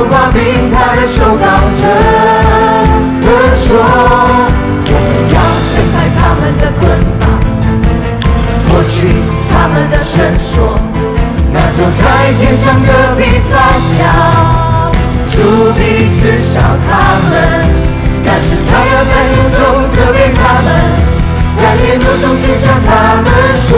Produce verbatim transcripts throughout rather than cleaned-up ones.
和华并他的受膏者而说，我们要挣开他们的捆绑，脱去他们的绳索，那就在天上隔壁发笑，主必嗤笑他们，但是他要在怒中责备他们，在烈怒中惊吓他们说，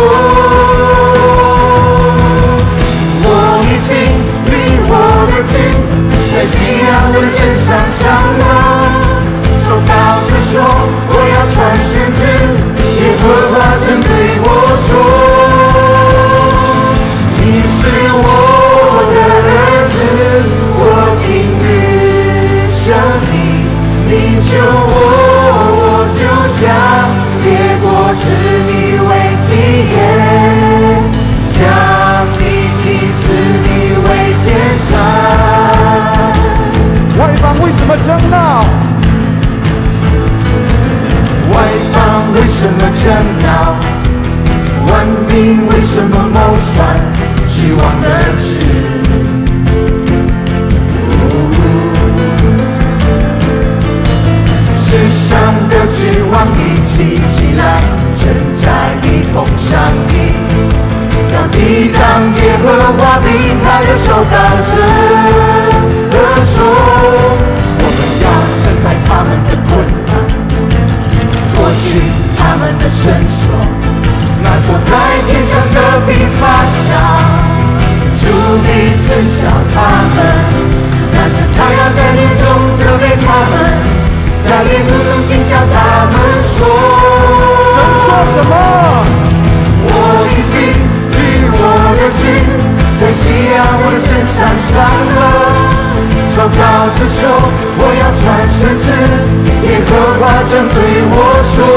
我已经离我的君，在西安我的身上上了，受膏者说我要传先知，耶和华曾对我说，你是我的儿子，我今日生你，你救我，我就将列国治你为基业，将你祭赐你为天长。 外邦为什么争闹？ 外邦为什么争闹？万民为什么谋算？虚妄的事。世上的君王一起起来，正在一同商议，要抵挡耶和华并他的受膏者而说，我们要挣开他们的捆绑，脱去他们的绳索，那坐在天上隔壁发笑，主必嗤笑他们，但是他要在怒中责备他们，在烈怒中惊叫他们说， 神说什么？ 我已经离我的君，在西亚我的身上上了，受膏者说我要传先知，耶和华正对我说，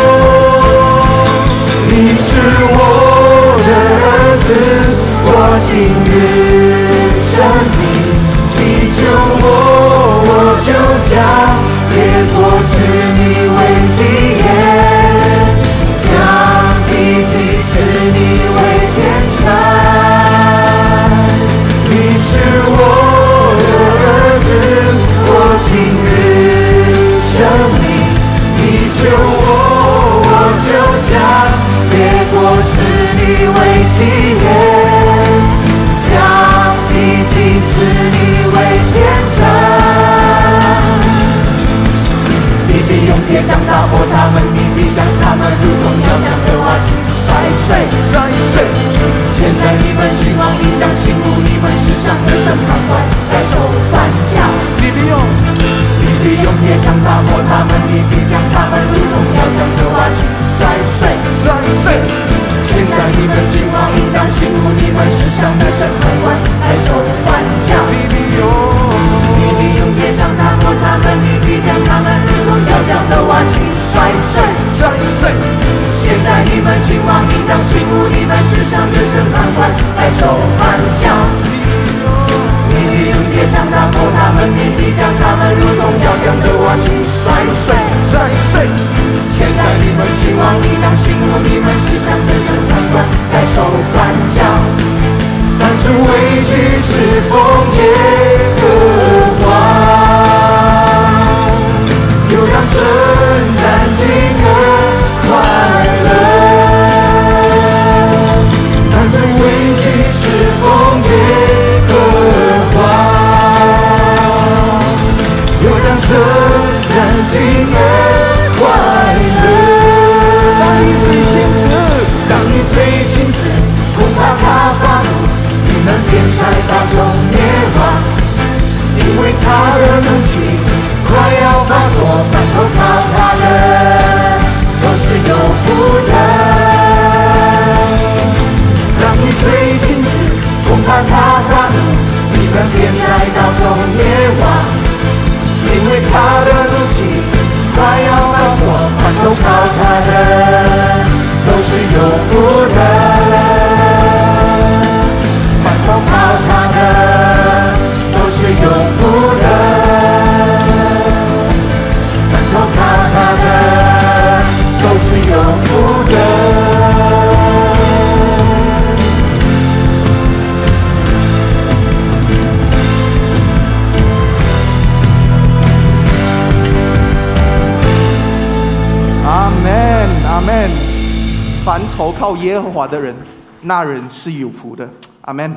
你是我的儿子，我今日生你，你救我，我就将列国治你为基业，将地祭赐你为天长。你是我的儿子，我今日生你，你救我，我就将列国治你为基业，将地祭赐你为天长。你必用铁杖打破他们，你必将他们如同要将的瓦器摔碎。 摔碎！ 现在你们君王应当醒悟，你们世上的审判官在受管教。 你必用， 你必用铁杖打破他们，你必将他们如同要将的瓦器摔碎。 摔碎！ 现在你们君王应当醒悟，你们世上的审判官在受管教。 你必用， 你必用铁杖打破他们，你必将他们如同要将的瓦器摔碎。 摔碎！ 现在你们君王应当醒悟，你们世上的审判官在受管教。你必用铁杖打破他们，你必将他们如同要将的瓦器摔碎。 摔碎！ 现在你们君王应当醒悟，你们世上的审判官在受管教。当主为举侍奉耶和华，又让征战饥饿快乐。当主为举侍奉耶和华，又让征战饥饿快乐。 当你最亲子， 当你最亲子，恐怕他发怒，你们便在大中灭亡，因为他的怒气快要发作，反头靠他的都是有福的。当你最亲子，恐怕他发怒，你们便在大中灭亡，因为他的怒气快凡投靠耶和华的人，那人是有福的。阿们。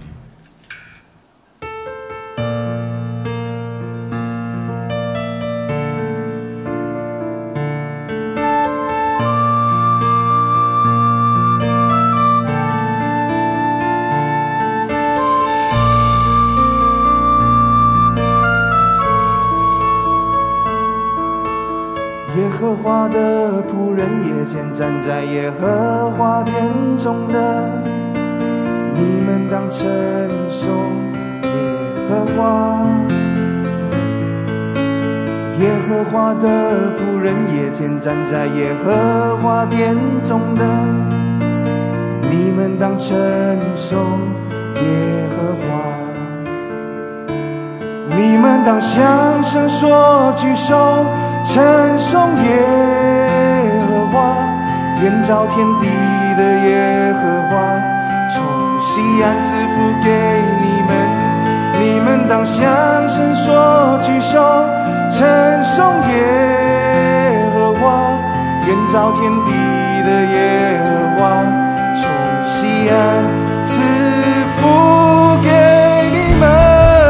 耶和华的仆人夜间站在耶和华殿中的，你们当称颂耶和华。耶和华的仆人夜间站在耶和华殿中的，你们当称颂耶和华。你们当向声说，举手称颂耶和华，连造天地的耶和华，从西安赐福给你们。你们当向声说，举手称颂耶和华，连造天地的耶和华，从西安赐福给你们。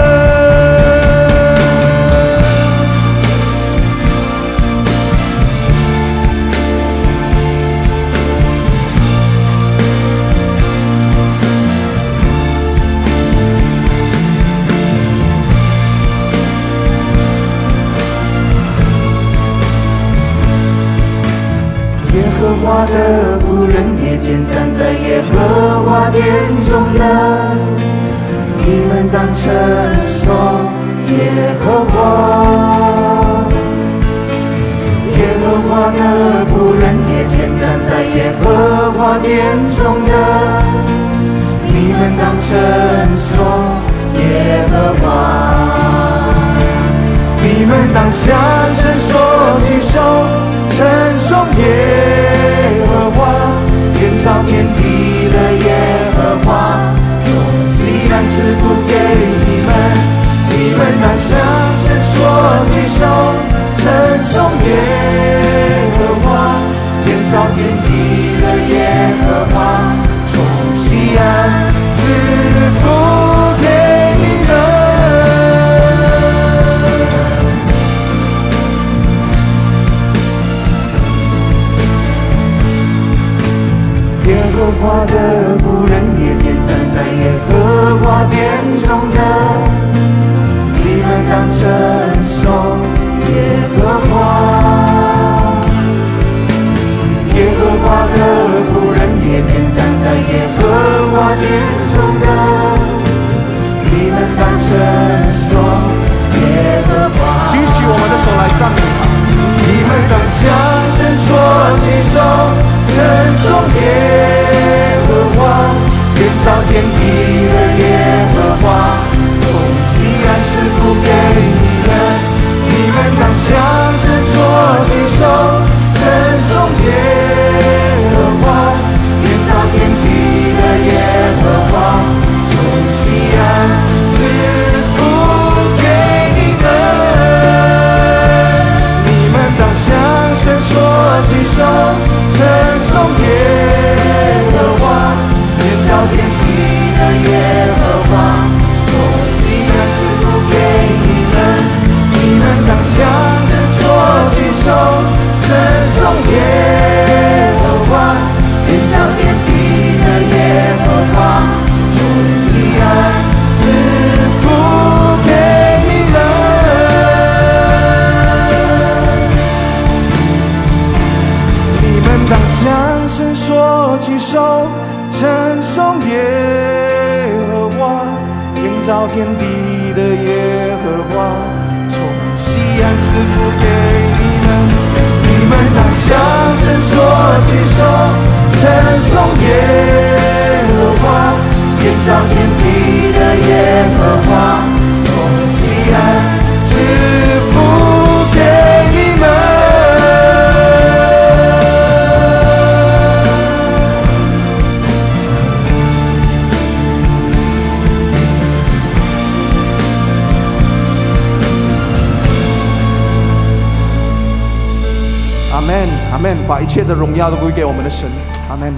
耶和华的仆人夜间站在耶和华殿中的，你们当称颂耶和华。耶和华的仆人夜间站在耶和华殿中的，你们当称颂耶和华。你们当向声说，举手称颂耶和华，连造天地的耶和华，从西安赐福给你们。你们当向声说，举手称颂耶和华，连造天地的耶和华，从西安赐福给你们。耶和华的仆人夜间站在耶和华殿中的，你们当称颂耶和华。耶和华的仆人夜间站在耶和华殿中的，你们当称颂耶和华。举起我们的手来赞美他。你们当向声说，举手称颂耶和华，连造天地的耶和华，从西安赐福给你们。你们当向声说，举手称颂耶和华，连造天地的耶和华，从西安赐福给你们。你们当向声说，举手称颂耶和华，连造天地的耶和华，从西安赐福给你们。你们当向声说，举手称颂耶和华，连造天地的耶和华，从西安赐福给你们。你们当向声说，举手称颂耶和华，连造天地的耶和华，从西安赐福给你们。你们当向声说，举手称颂耶和华，连造天地的耶和华，从西安赐福给你们。阿们，阿们，把一切的荣耀都归给我们的神。 阿们。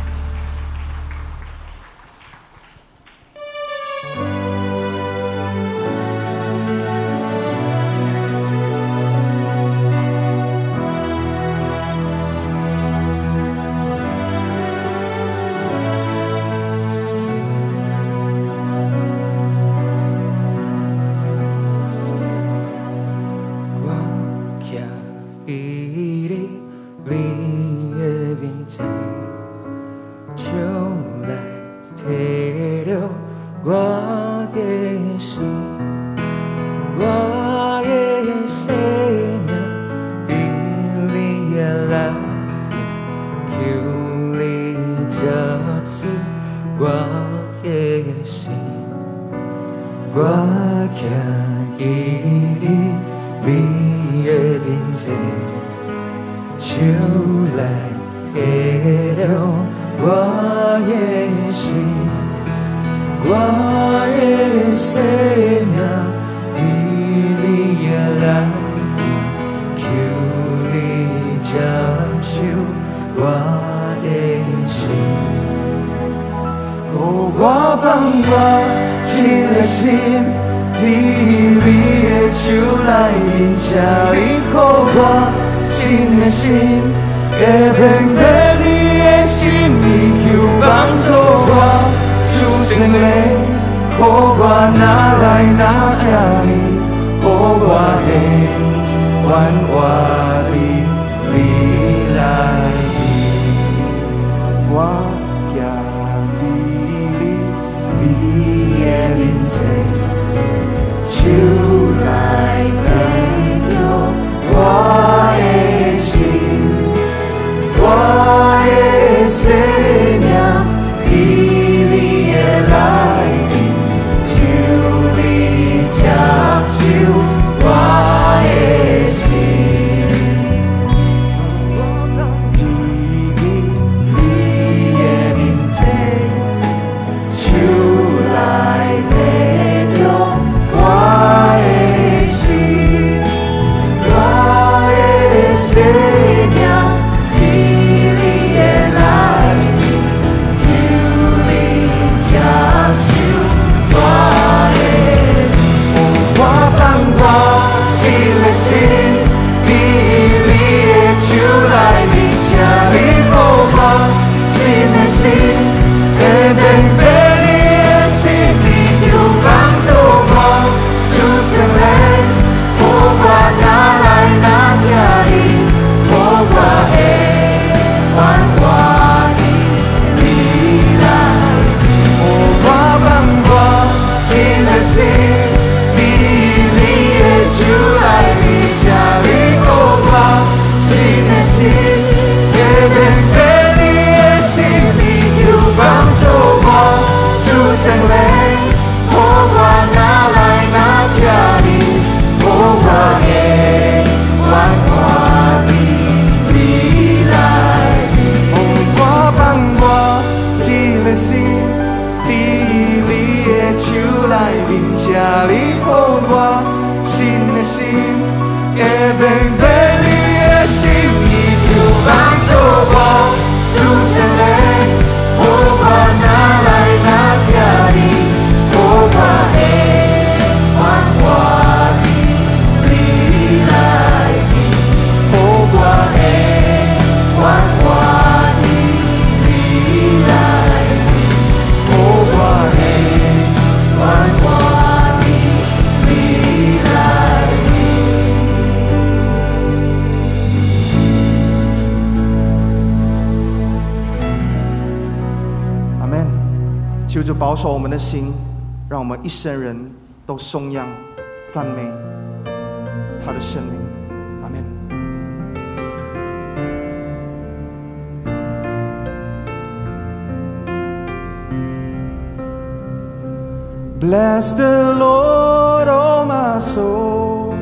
求主保守我们的心，让我们一生人都颂扬赞美他的圣名。阿们。Bless the Lord, oh my soul,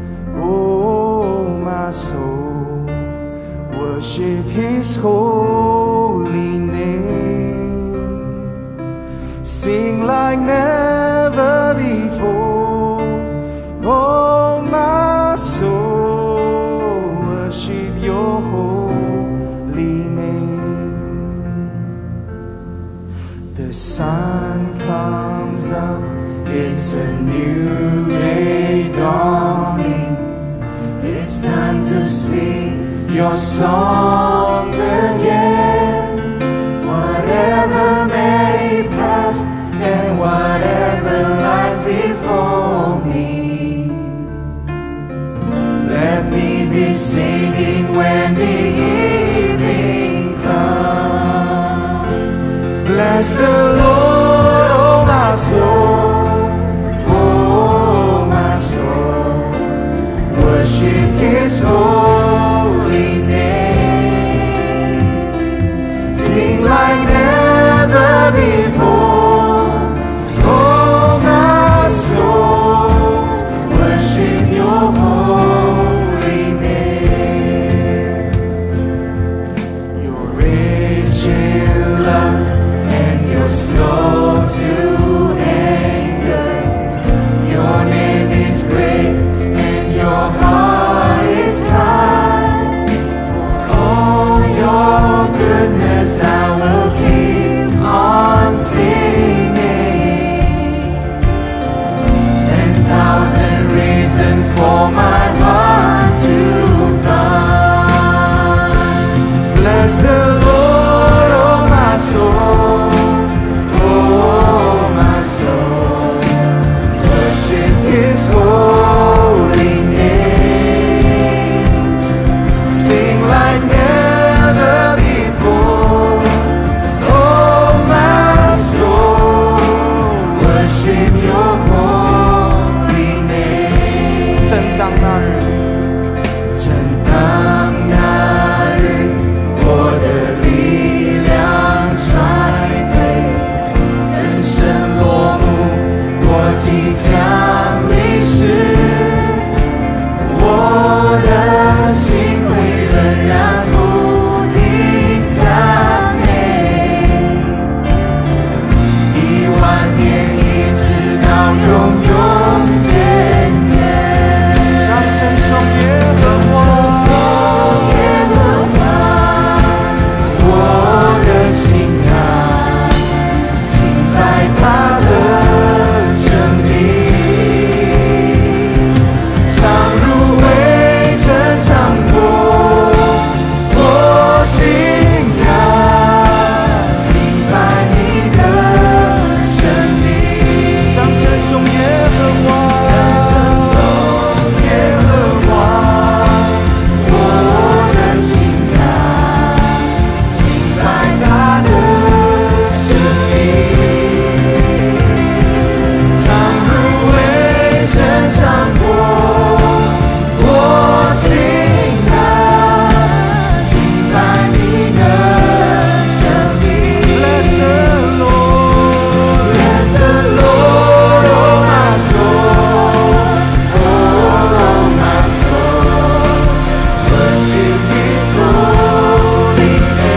oh my soul, worship His holy name.Sing like never before, oh my soul, worship your holy name. your song again. Whatever may pass and whatever lies before me, let me be singing when the evening comes. Bless the Lord, oh my soul, oh my soul, worship His holy name. Sing like never before, oh my soul, worship your holy name. You're rich in love and you're slow to anger. Your name is great and your heart is kind. For all your goodness I will keep on singing. Ten thousand reasons for my heart to find. Bless the Lord, oh my soul, oh my soul, worship His holy name. Sing like never before, oh my soul, worship your holy name. 正当那日，正当那日，我的力量衰退，人生落幕，我即将离世，我的心会仍然不停赞美，一万年一直到永永远远。当称颂耶和华，耶和华，我的心啊，敬拜他的生命，常入微尘常过，我心啊，敬拜你的生命。当称颂耶和华，当称颂耶和华，我的心啊，敬拜他的生命，常入微尘常过，我心啊，敬拜你的生命。Bless the Lord, bless the Lord, oh my soul, oh my soul, worship His holy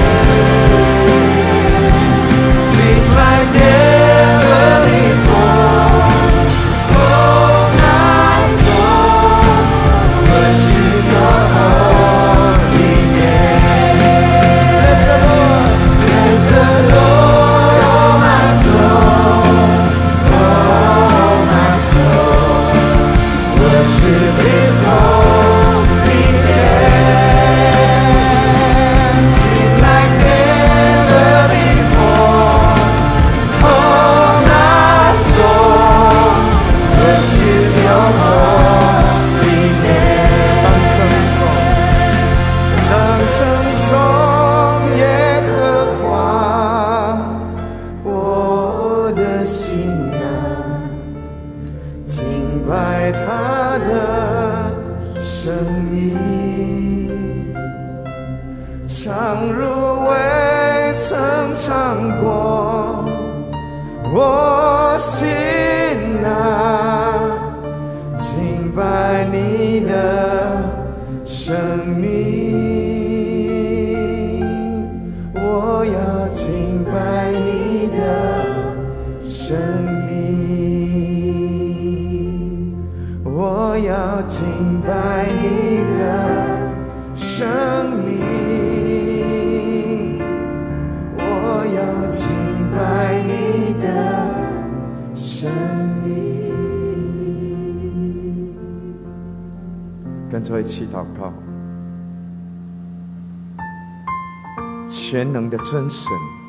name. Sing like never before, oh my soul, worship your holy name. Bless the Lord, bless the Lord, oh my soul, oh my soul, worship His holy name. Sing like never before, oh my soul, worship your holy name. 当称颂，当称颂耶和华，我的心啊，敬拜他的生命，常入未曾尝过，我心啊，敬拜你的生命，我要敬拜你的生命，我要敬拜你的生命，我要敬拜你的生命。跟着一起祷告。 全能的真神，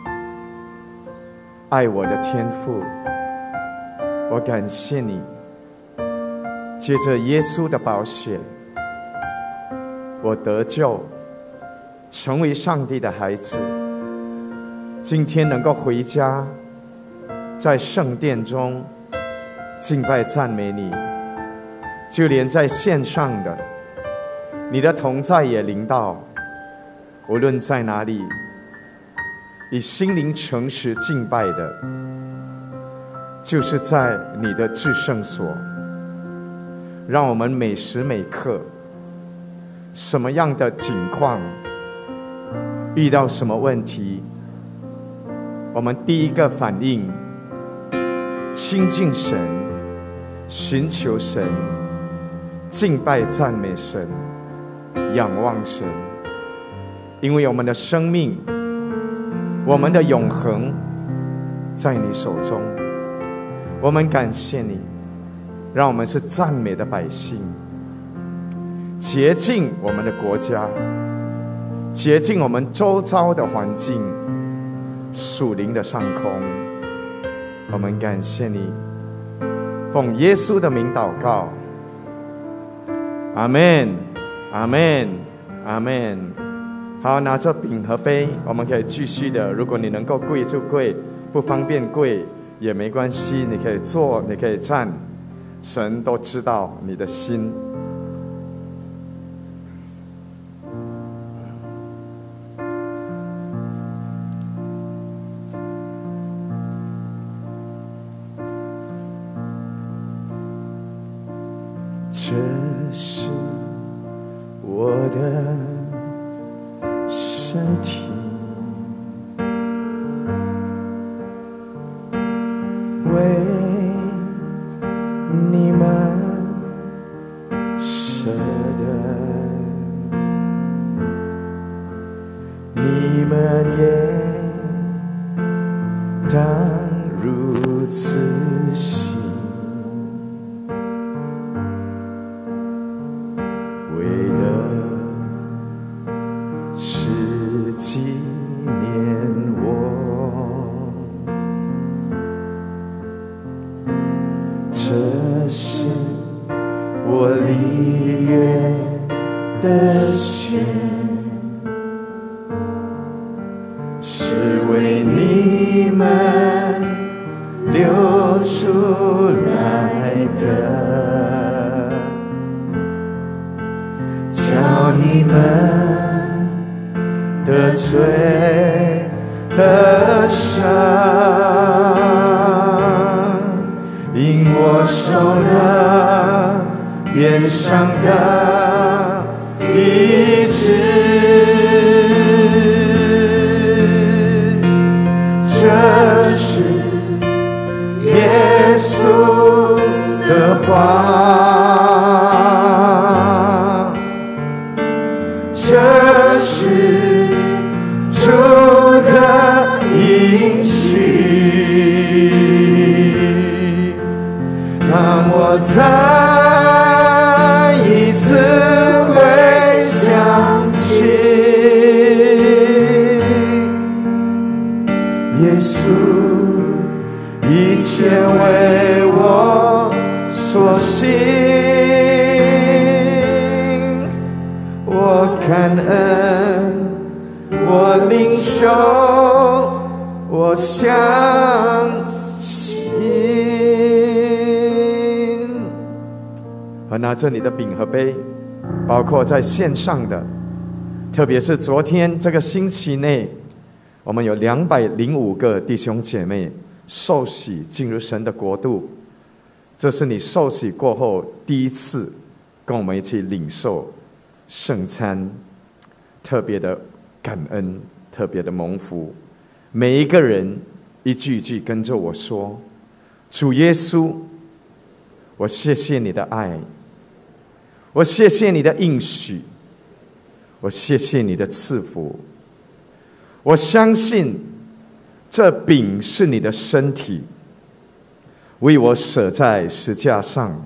爱我的天父，我感谢你，借着耶稣的宝血，我得救，成为上帝的孩子。今天能够回家，在圣殿中敬拜赞美你，就连在线上的，你的同在也临到。无论在哪里，以心灵诚实敬拜的，就是在你的至圣所。让我们每时每刻，什么样的境况，遇到什么问题，我们第一个反应亲近神，寻求神，敬拜赞美神，仰望神。因为我们的生命，我们的永恒在你手中。我们感谢你，让我们是赞美的百姓，洁净我们的国家，洁净我们周遭的环境，属灵的上空。我们感谢你，奉耶稣的名祷告，阿们，阿们，阿们。好，拿着饼和杯，我们可以继续的。如果你能够跪就跪，不方便跪也没关系，你可以坐，你可以站，神都知道你的心。这是我的身体，为你们舍的，你们也当如此行，为的是纪念我。这是我里约的血，是为你们流出来的，叫你们的罪得赦，因我受了鞭伤的医治。这是耶稣的话，这是主的应许，让我再一次回想起耶稣一切为我所行，我感恩，我领受，我相信。而拿着你的饼和杯，包括在线上的，特别是昨天这个星期内，我们有两百零五个弟兄姐妹受洗进入神的国度。这是你受洗过后第一次跟我们一起领受圣餐，特别的感恩，特别的蒙福。每一个人一句一句跟着我说：主耶稣，我谢谢你的爱，我谢谢你的应许，我谢谢你的赐福，我相信这饼是你的身体，为我舍在十架上，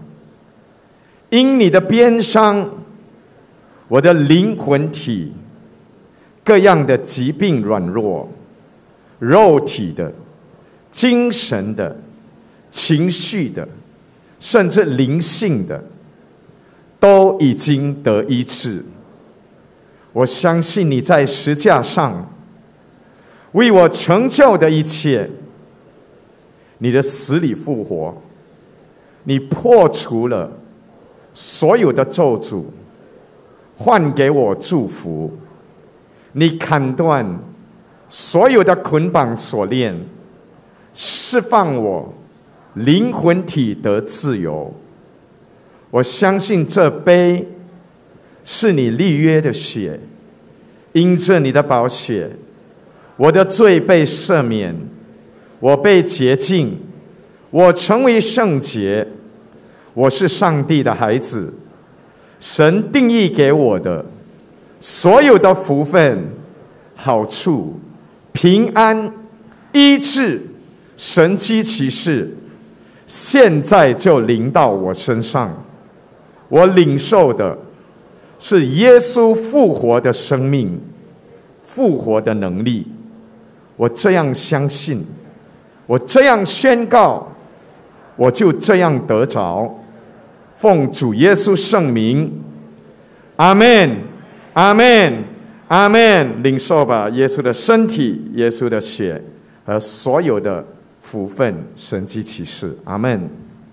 因你的鞭伤，我的灵魂体各样的疾病软弱，肉体的、精神的、情绪的，甚至灵性的，都已经得医治。我相信你在十字架上为我成就的一切，你的死里复活，你破除了所有的咒诅，换给我祝福。你砍断所有的捆绑锁链，释放我灵魂体得自由。我相信这杯是你立约的血，因着你的宝血，我的罪被赦免，我被洁净，我成为圣洁，我是上帝的孩子。神定义给我的所有的福分、好处、平安、医治、神迹奇事，现在就临到我身上。我领受的是耶稣复活的生命，复活的能力。我这样相信，我这样宣告，我就这样得着。奉主耶稣圣名，阿们，阿们，阿们。领受吧，耶稣的身体、耶稣的血和所有的福分、神迹奇事，阿们。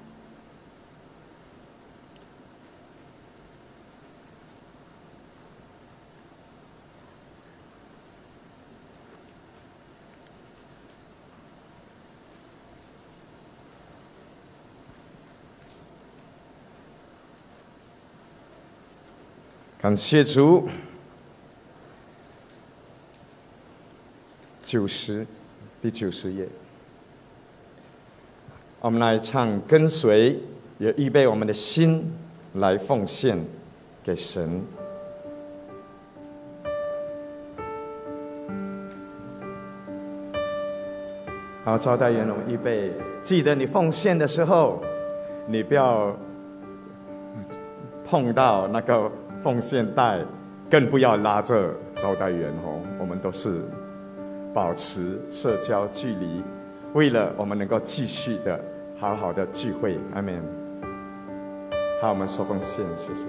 感谢主。九十，第九十页，我们来唱跟随，也预备我们的心来奉献给神。好，招待员，我们预备。记得你奉献的时候，你不要碰到那个奉献袋，更不要拉着招待员哦。我们都是保持社交距离，为了我们能够继续的好好的聚会。阿们。好，我们说奉献，谢谢。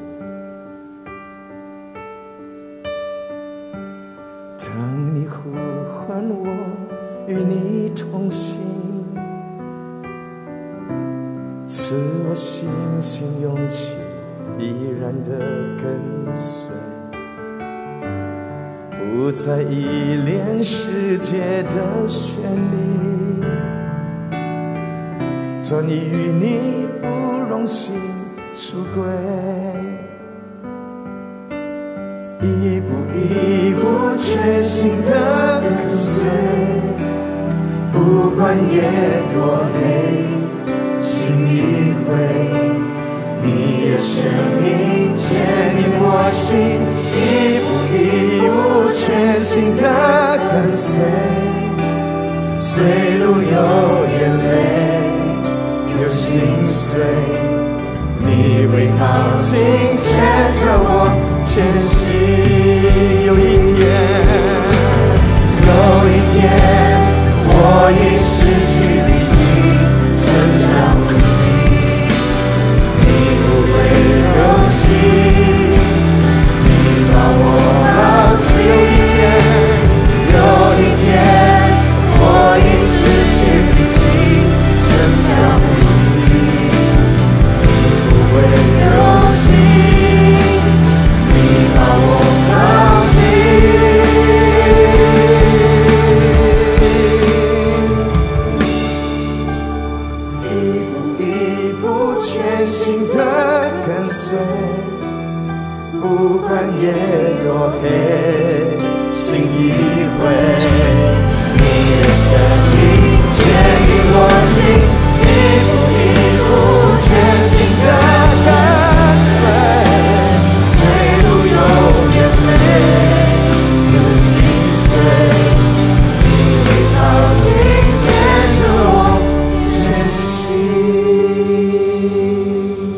当你呼唤我，与你同行，赐我信心勇气，依然的跟随，不再依恋世界的绚丽，专一于你，不容心出轨，一步一步全心的跟随，不管夜多黑，心一回，你的生命牵引我心，一步一步全心的跟随，随路有眼泪，有心碎，你会靠近，牵着我前行。有一天，有一天，我已失去力气，剩下呼吸，你不会丢弃，你把我抱起。有一天，有一天，我已失去力气，剩下呼吸，你不会丢弃，你把我抱起。一步一步全心的跟随，不管夜多黑，心一回，你的生命牵引我心，一步一步全心的跟随，随路有眼泪，有心碎，你会靠近，牵着我前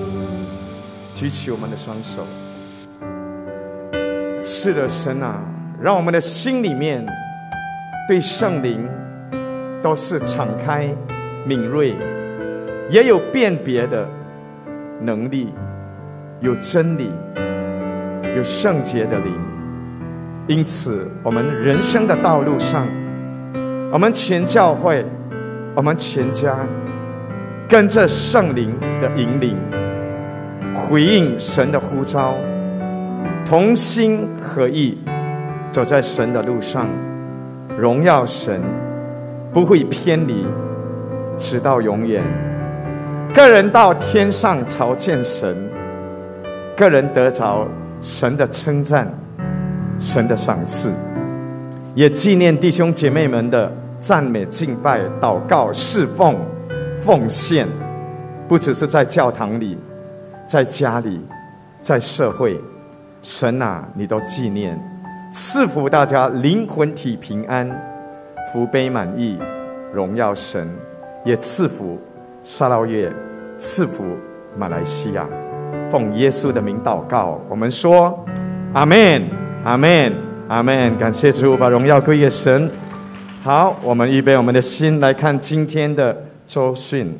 行。 举起我们的双手。是的，神啊， 让我们的心里面对圣灵都是敞开、敏锐，也有辨别的能力，有真理，有圣洁的灵。因此我们人生的道路上，我们全教会，我们全家跟着圣灵的引领，回应神的呼召，同心合意走在神的路上，荣耀神，不会偏离，直到永远。个人到天上朝见神，个人得着神的称赞，神的赏赐，也纪念弟兄姐妹们的赞美、敬拜、祷告、侍奉、奉献，不只是在教堂里，在家里，在社会，神啊，你都纪念，赐福大家灵魂体平安，福杯满溢，荣耀神，也赐福沙捞越，赐福马来西亚。奉耶稣的名祷告，我们说阿们，阿们，阿们。感谢主，把荣耀归给神。好，我们预备我们的心来看今天的周讯。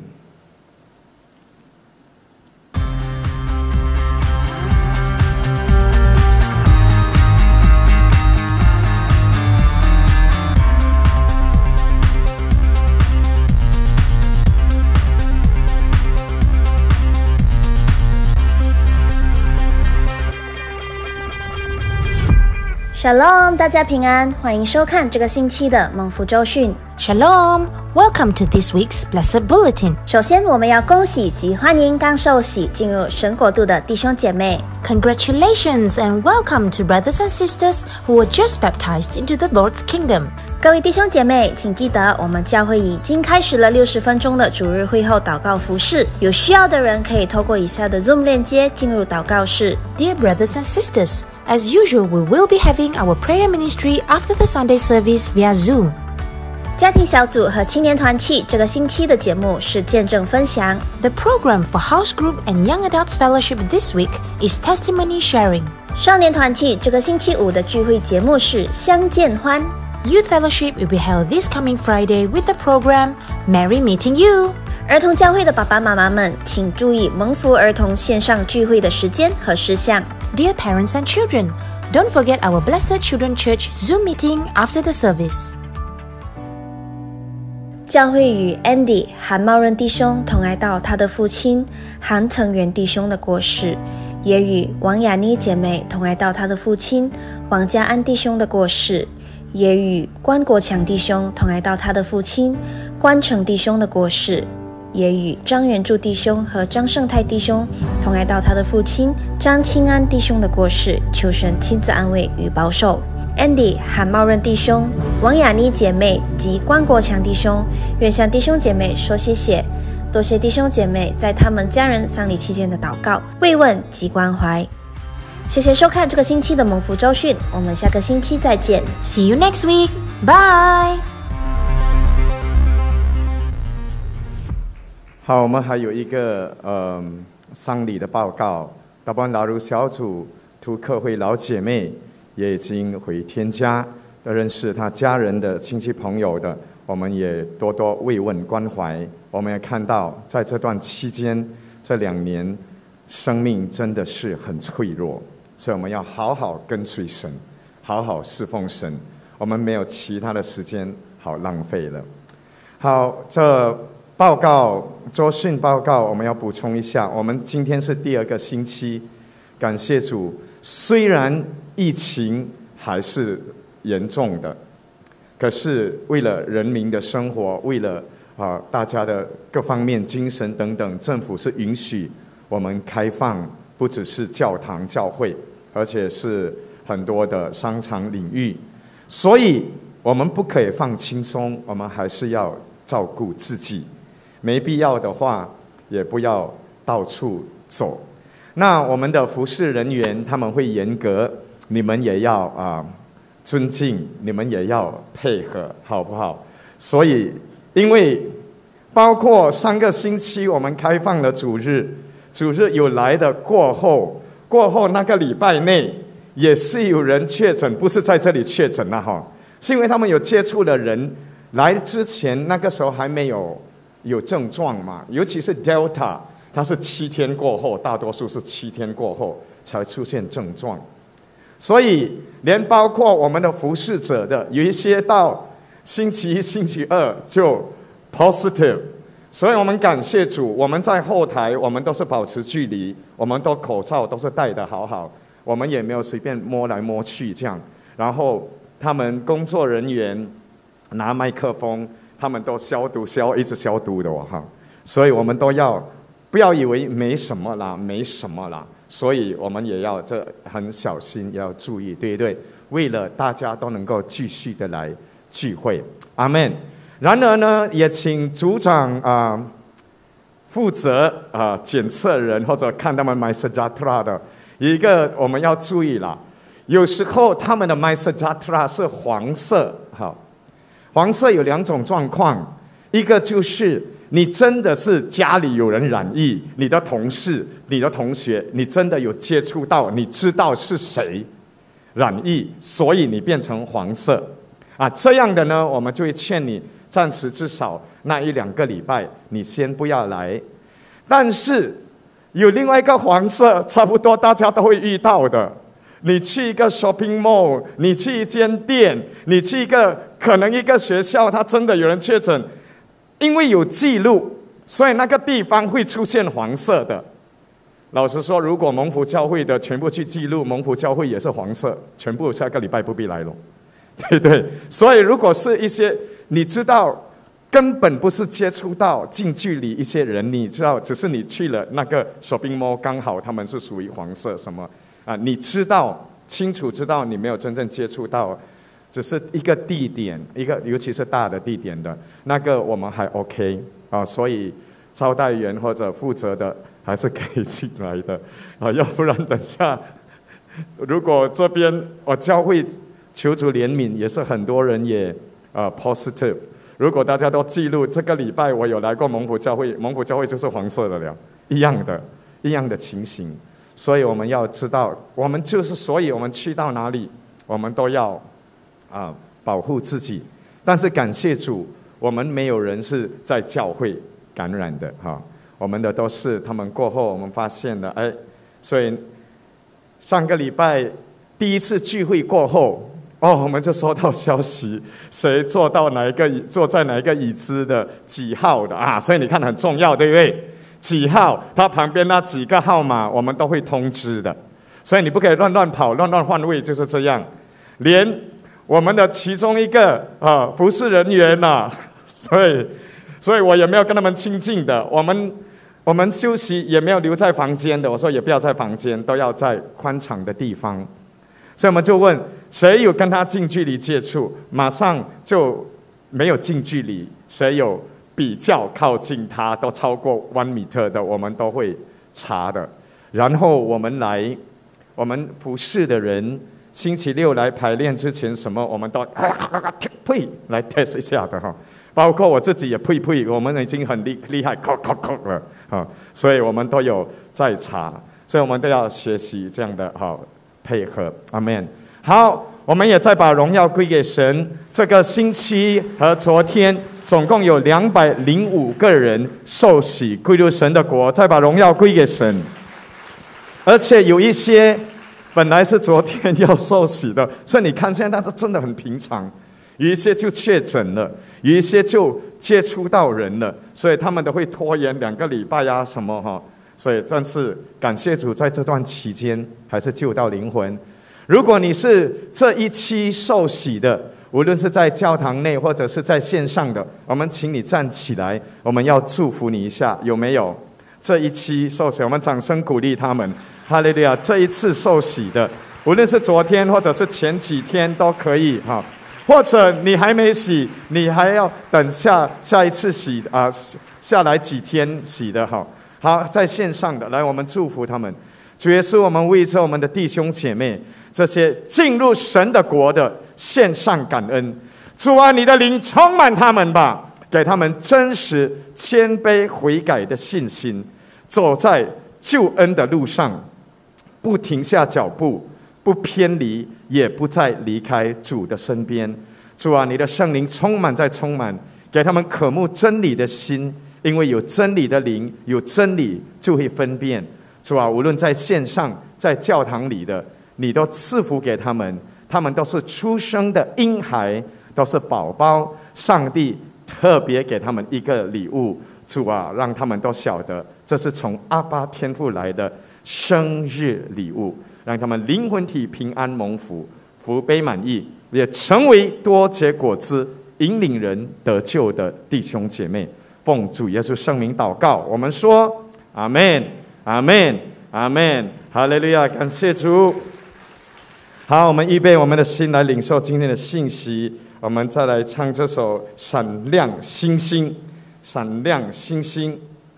Shalom， 大家平安，欢迎收看这个星期的蒙福周讯。 Shalom, welcome to this week's Blessed Bulletin. 首先，我们要恭喜及欢迎刚受洗进入神国度的弟兄姐妹。 Congratulations and welcome to brothers and sisters who were just baptized into the Lord's kingdom. 各位弟兄姐妹，请记得我们教会已经开始了六十分钟的主日会后祷告服事，有需要的人可以透过以下的 Zoom 链接进入祷告室。 Dear brothers and sisters, as usual, we will be having our prayer ministry after the Sunday service via Zoom. 家庭小组和青年团契这个星期的节目是见证分享。 The program for House Group and Young Adults Fellowship this week is Testimony Sharing. 少年团契这个星期五的聚会节目是相见欢。 Youth Fellowship will be held this coming Friday with the program Merry Meeting You. 儿童教会的爸爸妈妈们，请注意蒙福儿童线上聚会的时间和事项。 Dear parents and children, don't forget our Blessed Children Church Zoom meeting after the service. 教会与 Andy 韩茂仁弟兄同哀悼他的父亲韩成元弟兄的过世，也与王雅妮姐妹同哀悼他的父亲王家安弟兄的过世，也与关国强弟兄同哀悼他的父亲关成弟兄的过世，也与张元柱弟兄和张胜泰弟兄同哀悼他的父亲张清安弟兄的过世，求神亲自安慰与保守。Andy 韩茂仁弟兄、王雅妮姐妹及关国强弟兄，愿向弟兄姐妹说谢谢，多谢弟兄姐妹在他们家人丧礼期间的祷告、慰问及关怀。谢谢收看这个星期的蒙福周讯，我们下个星期再见。 See you next week. Bye. 好，我们还有一个呃丧礼的报告。大班拉鲁小组图克会老姐妹也已经回天家，认识他家人的亲戚朋友的，我们也多多慰问关怀。我们也看到，在这段期间，这两年生命真的是很脆弱，所以我们要好好跟随神，好好侍奉神。我们没有其他的时间好浪费了。好，这报告周讯报告，我们要补充一下，我们今天是第二个星期，感谢主，虽然疫情还是严重的，可是为了人民的生活，为了啊大家的各方面精神等等，政府是允许我们开放，不只是教堂教会，而且是很多的商场领域，所以我们不可以放轻松，我们还是要照顾自己，没必要的话也不要到处走。那我们的服侍人员他们会严格，你们也要啊、呃、尊敬，你们也要配合，好不好？所以因为包括上个星期我们开放了主日，主日有来的过后，过后那个礼拜内也是有人确诊，不是在这里确诊了哈，是因为他们有接触的人来之前，那个时候还没有有症状嘛，尤其是 Delta， 它是七天过后，大多数是七天过后才出现症状，所以连包括我们的服侍者的，有一些到星期一、星期二就 positive。所以我们感谢主，我们在后台，我们都是保持距离，我们都口罩都是戴得好好，我们也没有随便摸来摸去这样。然后他们工作人员拿麦克风，他们都消毒消一直消毒的哦哈。所以我们都要不要以为没什么啦，没什么啦。所以我们也要这很小心，也要注意，对不对？为了大家都能够继续的来聚会，阿们。然而呢，也请组长啊、呃、负责啊、呃、检测人或者看他们 MySejahtera 的一个我们要注意啦。有时候他们的 MySejahtera 是黄色，好，黄色有两种状况，一个就是你真的是家里有人染疫，你的同事、你的同学，你真的有接触到，你知道是谁染疫，所以你变成黄色啊。这样的呢，我们就会劝你。暂时至少那一两个礼拜，你先不要来。但是有另外一个黄色，差不多大家都会遇到的。你去一个 shopping mall， 你去一间店，你去一个可能一个学校，它真的有人确诊，因为有记录，所以那个地方会出现黄色的。老实说，如果蒙福教会的全部去记录，蒙福教会也是黄色，全部下个礼拜不必来了，对不对？所以如果是一些你知道根本不是接触到近距离一些人，你知道只是你去了那个 shopping mall， 刚好他们是属于黄色什么啊？你知道清楚知道你没有真正接触到，只是一个地点，一个尤其是大的地点的那个我们还 OK 啊，所以招待员或者负责的还是可以进来的啊，要不然等下如果这边我教会求主怜悯，也是很多人也。呃、uh, ，positive。如果大家都记录这个礼拜我有来过蒙福教会，蒙福教会就是黄色的了，一样的，一样的情形。所以我们要知道，我们就是，所以我们去到哪里，我们都要啊、呃、保护自己。但是感谢主，我们没有人是在教会感染的哈，我们的都是他们过后我们发现了，哎，所以上个礼拜第一次聚会过后。哦，我们就收到消息，谁坐到哪一个坐在哪一个椅子的几号的啊？所以你看很重要，对不对？几号，它旁边那几个号码，我们都会通知的。所以你不可以乱乱跑、乱乱换位，就是这样。连我们的其中一个啊服侍人员呐、啊，所以，所以我也没有跟他们亲近的。我们我们休息也没有留在房间的。我说也不要在房间，都要在宽敞的地方。所以我们就问谁有跟他近距离接触，马上就没有近距离；谁有比较靠近他，都超过 one meter 的，我们都会查的。然后我们来，我们服侍的人，星期六来排练之前，什么我们都呸来 test 一下的哈。包括我自己也呸呸，我们已经很厉厉害，咳咳咳了啊，所以我们都有在查，所以我们都要学习这样的好。配合，阿们。好，我们也再把荣耀归给神。这个星期和昨天，总共有两百零五个人受洗归入神的国，再把荣耀归给神。而且有一些本来是昨天要受洗的，所以你看现在都真的很平常。有一些就确诊了，有一些就接触到人了，所以他们都会拖延两个礼拜呀、啊，什么哈。所以，但是感谢主，在这段期间还是救到灵魂。如果你是这一期受洗的，无论是在教堂内或者是在线上的，我们请你站起来，我们要祝福你一下，有没有？这一期受洗，我们掌声鼓励他们。哈利路亚！这一次受洗的，无论是昨天或者是前几天都可以哈，或者你还没洗，你还要等下下一次洗啊、呃，下来几天洗的哈。好，在线上的，来，我们祝福他们。主耶稣，我们为着我们的弟兄姐妹，这些进入神的国的献上感恩。主啊，你的灵充满他们吧，给他们真实谦卑悔改的信心，走在救恩的路上，不停下脚步， 不偏离，也不再离开主的身边。主啊，你的圣灵充满再充满，给他们渴慕真理的心，因为有真理的灵，有真理就会分辨。主啊，无论在线上在教堂里的，你都赐福给他们，他们都是出生的婴孩，都是宝宝，上帝特别给他们一个礼物。主啊，让他们都晓得这是从阿爸天父来的生日礼物，让他们灵魂体平安蒙福，福杯满溢，也成为多结果子引领人得救的弟兄姐妹。奉主耶稣圣名祷告，我们说阿们，阿们，阿们，哈利路亚，感谢主。好，我们预备我们的心来领受今天的信息。我们再来唱这首闪亮星星，闪亮星星。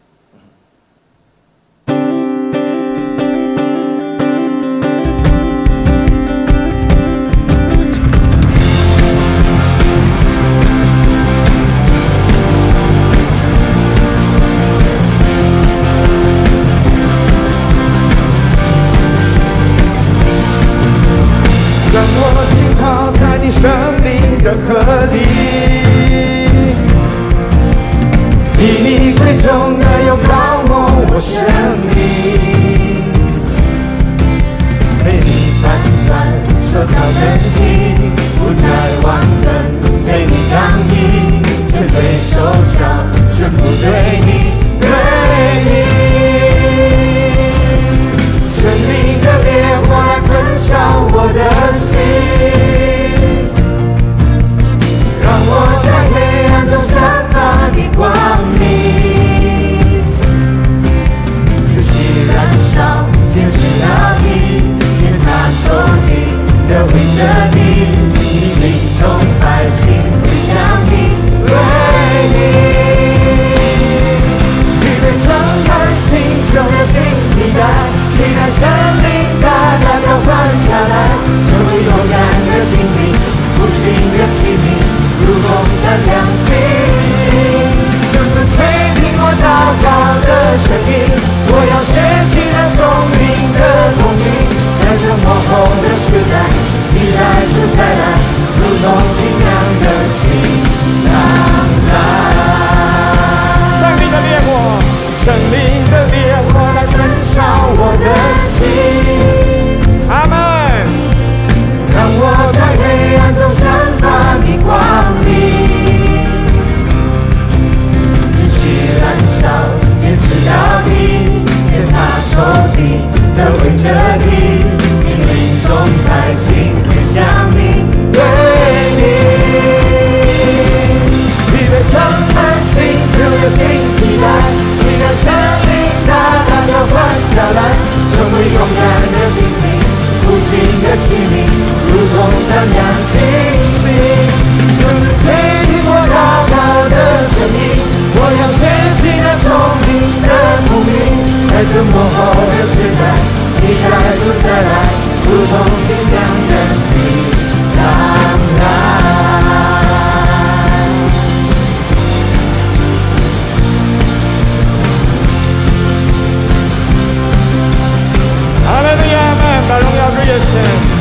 生命的河里，以你贵重的又高抹我生命， 被你翻转所造的心，不再忘本，被你刚硬，却对手脚，全部对你，对你，生命的烈火来焚烧我的心。让我在黑暗中散发你光明，持续燃烧，坚持到底，践踏仇敌，要为着你，你命中百姓归向你，为你，预备敞开心中的新地带，期待生命大大召唤下来，成为勇敢的精灵，复兴的器皿。如同闪亮星星，就这吹听我祷告的声音，我要学习那聪明的公民，在这幕后的时代，期待主再来，如同新娘的新郎来。 上帝的烈火，圣灵的烈火来焚烧我的心。阿们。 让我在黑暗中散发你光明，继续燃烧，坚持到底，践踏仇敌，要为着你，命令中百姓归向你，为你，预备充满心中的新地带，期待生命大大召唤下来，成为勇敢的精灵，复兴的器皿。如同闪亮星星，就是吹听我祷告的声音，我要学习那聪明的公民，在这幕后的时代，期待主再来，如同新娘的新郎来。 哈利路亚，们把荣耀归给神。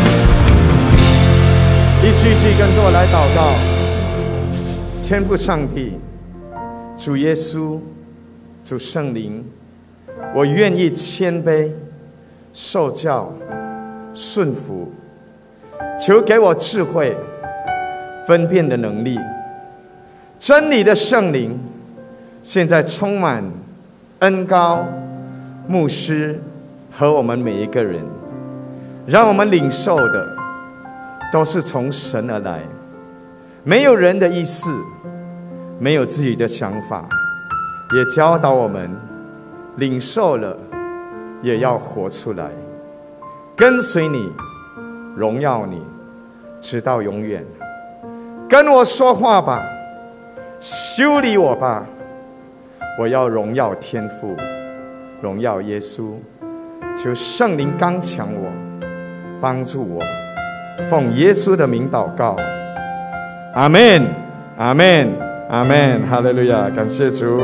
一句一句跟着我来祷告。天父上帝，主耶稣，主圣灵，我愿意谦卑受教顺服，求给我智慧分辨的能力。真理的圣灵现在充满恩膏牧师和我们每一个人，让我们领受的都是从神而来，没有人的意思，没有自己的想法，也教导我们领受了也要活出来，跟随你，荣耀你，直到永远。跟我说话吧，修理我吧，我要荣耀天父，荣耀耶稣。求圣灵刚强我，帮助我，奉耶稣的名祷告，阿们，阿们，阿们，哈利路亚！感谢主。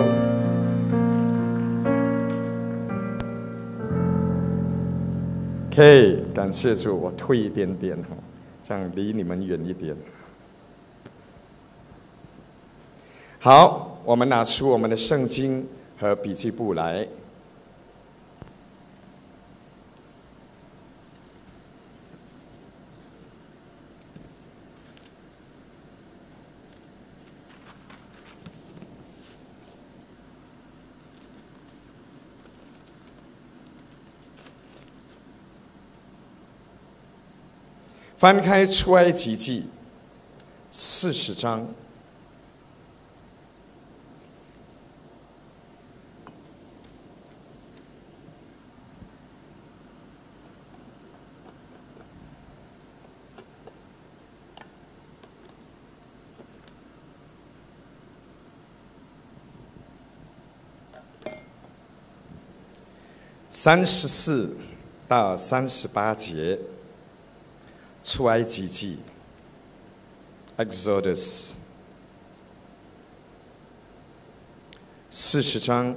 OK， 感谢主，我退一点点哈，这样离你们远一点。好，我们拿出我们的圣经和笔记簿来。翻开出埃及记四十章，三十四到三十八节。出埃及记 Exodus 四十章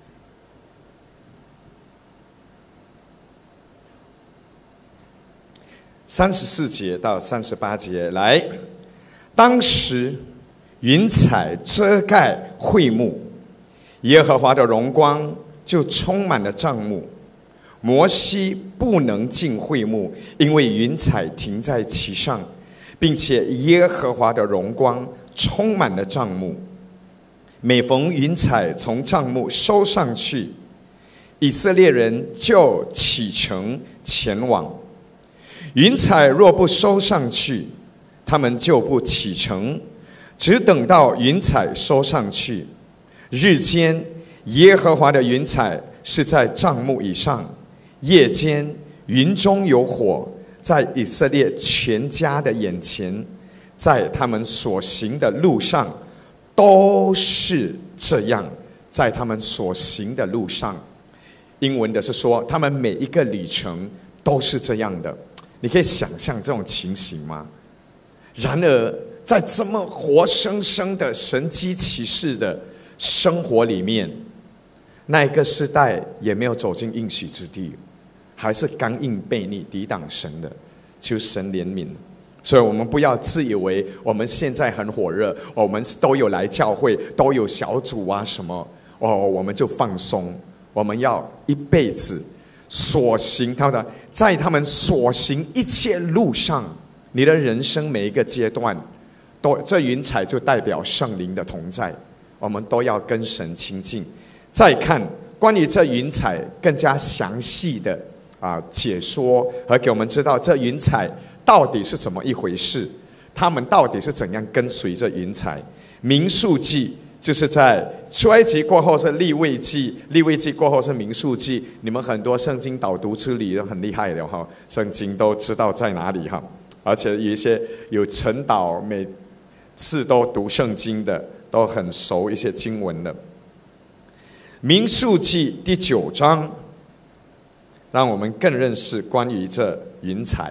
三十四节到三十八节，来，当时云彩遮盖会幕，耶和华的荣光就充满了帐幕。摩西不能进会幕，因为云彩停在其上，并且耶和华的荣光充满了帐幕。每逢云彩从帐幕收上去，以色列人就启程前往。云彩若不收上去，他们就不启程，只等到云彩收上去。日间耶和华的云彩是在帐幕以上，夜间云中有火，在以色列全家的眼前，在他们所行的路上都是这样，在他们所行的路上。英文的是说，他们每一个旅程都是这样的。你可以想象这种情形吗？然而在这么活生生的神迹奇事的生活里面，那一个世代也没有走进应许之地，还是刚硬悖逆抵挡神的，求神怜悯。所以我们不要自以为我们现在很火热，我们都有来教会，都有小组啊什么，哦，我们就放松。我们要一辈子所行，他的在他们所行一切路上，你的人生每一个阶段，都这云彩就代表圣灵的同在，我们都要跟神亲近。再看关于这云彩更加详细的啊解说，和给我们知道这云彩到底是怎么一回事，他们到底是怎样跟随着云彩。民数记就是在出埃及过后是利未记，利未记过后是民数记。你们很多圣经导读之旅都很厉害的哈，圣经都知道在哪里哈，而且有一些有晨祷，每次都读圣经的，都很熟一些经文的。民数记第九章，让我们更认识关于这云彩。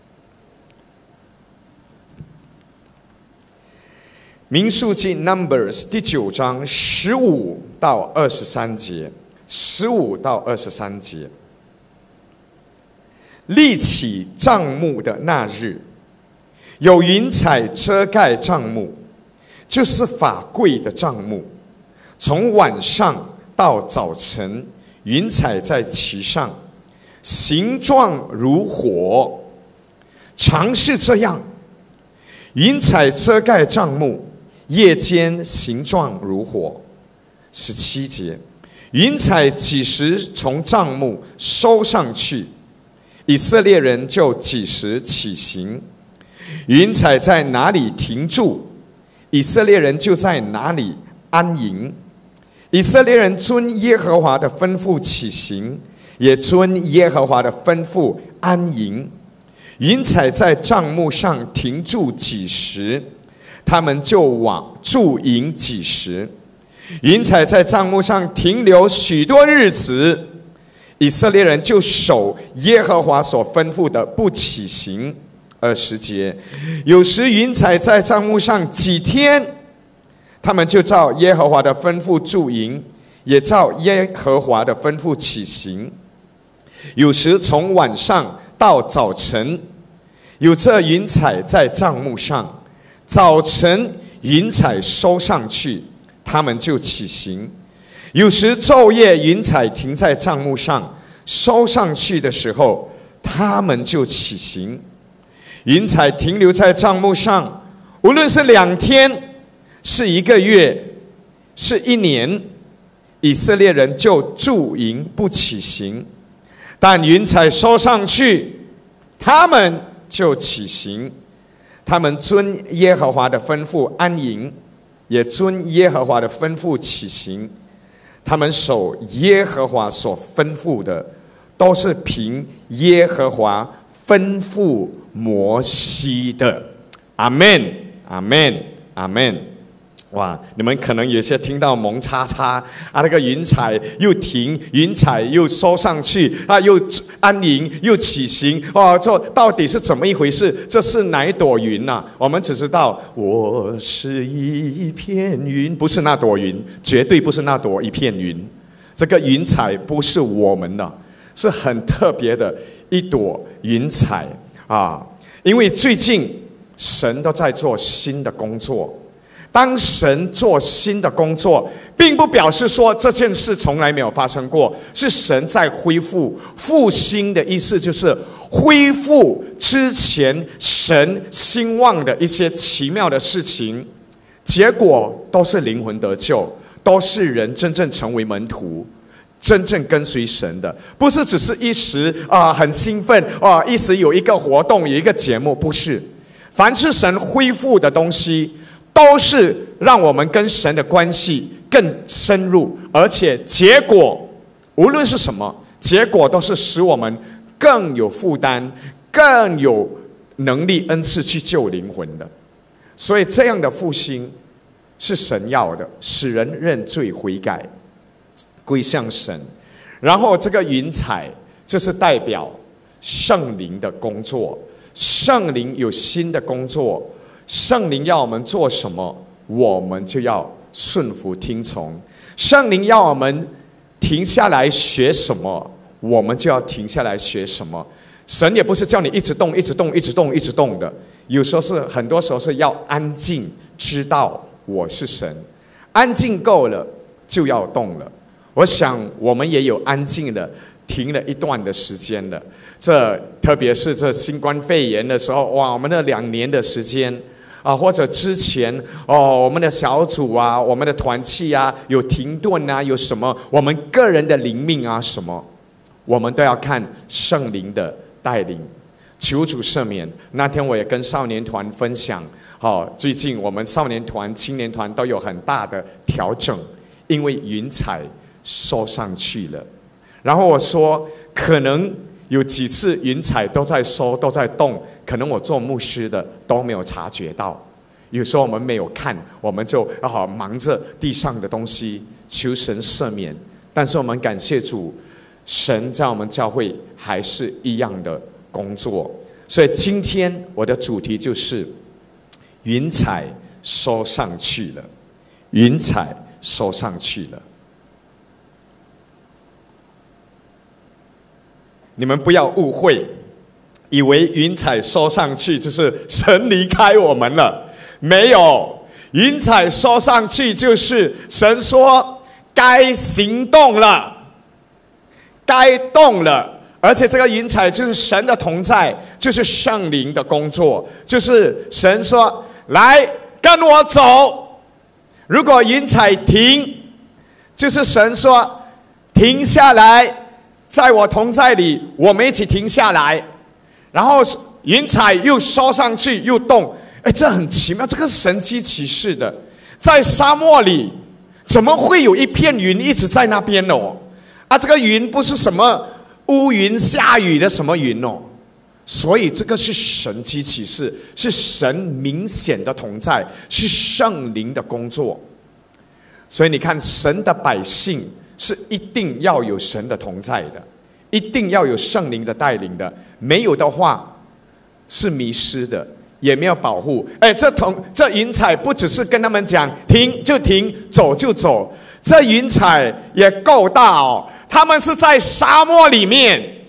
民数记 Numbers 第九章十五到二十三节，十五到二十三节。立起帐幕的那日，有云彩遮盖帐幕，就是法柜的帐幕。从晚上到早晨，云彩在其上，形状如火。常是这样，云彩遮盖帐幕，夜间形状如火。十七节，云彩几时从帐幕收上去，以色列人就几时起行。云彩在哪里停住，以色列人就在哪里安营。以色列人遵耶和华的吩咐起行，也遵耶和华的吩咐安营。云彩在帐幕上停住几时，他们就往驻营几时。云彩在帐幕上停留许多日子，以色列人就守耶和华所吩咐的不起行。二十节，有时云彩在帐幕上几天，他们就照耶和华的吩咐驻营，也照耶和华的吩咐起行。 有时从晚上到早晨，有这云彩在帐幕上。早晨云彩收上去，他们就起行。有时昼夜云彩停在帐幕上，收上去的时候，他们就起行。云彩停留在帐幕上，无论是两天，是一个月，是一年，以色列人就驻营不起行。但云彩收上去，他们就起行。他们遵耶和华的吩咐安营，也遵耶和华的吩咐起行。他们守耶和华所吩咐的，都是凭耶和华吩咐摩西的。阿们，阿们，阿们。哇，你们可能有些听到蒙叉叉啊，那个云彩又停，云彩又收上去啊，又安营又起行，哦，这到底是怎么一回事？这是哪一朵云啊？我们只知道我是一片云，不是那朵云，绝对不是那朵一片云。这个云彩不是我们的，是很特别的一朵云彩啊！因为最近神都在做新的工作。当神做新的工作，并不表示说这件事从来没有发生过，是神在恢复。复兴的意思就是恢复之前神兴旺的一些奇妙的事情，结果都是灵魂得救，都是人真正成为门徒，真正跟随神的，不是只是一时啊、呃、很兴奋啊、呃，一时有一个活动有一个节目，不是。凡是神恢复的东西，都是让我们跟神的关系更深入，而且结果无论是什么，结果都是使我们更有负担，更有能力恩赐去救灵魂的。所以这样的复兴是神要的，使人认罪悔改归向神。然后这个云彩就是代表圣灵的工作，圣灵有新的工作，圣灵要我们做什么，我们就要顺服听从。圣灵要我们停下来学什么，我们就要停下来学什么。神也不是叫你一直动一直动一直动一直动的，有时候是很多时候是要安静，知道我是神，安静够了就要动了。我想我们也有安静的停了一段的时间了，这特别是这新冠肺炎的时候，哇，我们的两年的时间啊，或者之前哦，我们的小组啊，我们的团契啊，有停顿啊，有什么我们个人的灵命啊，什么我们都要看圣灵的带领，求主赦免。那天我也跟少年团分享，哦，最近我们少年团、青年团都有很大的调整，因为云彩收上去了。然后我说，可能有几次云彩都在收，都在动，可能我做牧师的都没有察觉到。有时候我们没有看，我们就啊忙着地上的东西，求神赦免。但是我们感谢主，神在我们教会还是一样的工作。所以今天我的主题就是云彩收上去了，云彩收上去了。你们不要误会，以为云彩收上去就是神离开我们了，没有。云彩收上去就是神说该行动了，该动了。而且这个云彩就是神的同在，就是圣灵的工作，就是神说来跟我走。如果云彩停，就是神说停下来，在我同在里，我们一起停下来。然后云彩又收上去又动，哎，这很奇妙，这个神迹奇事的。在沙漠里怎么会有一片云一直在那边哦？啊，这个云不是什么乌云下雨的什么云哦，所以这个是神迹奇事，是神明显的同在，是圣灵的工作。所以你看，神的百姓是一定要有神的同在的，一定要有圣灵的带领的，没有的话是迷失的，也没有保护。哎，这同这云彩不只是跟他们讲停就停，走就走，这云彩也够大哦。他们是在沙漠里面，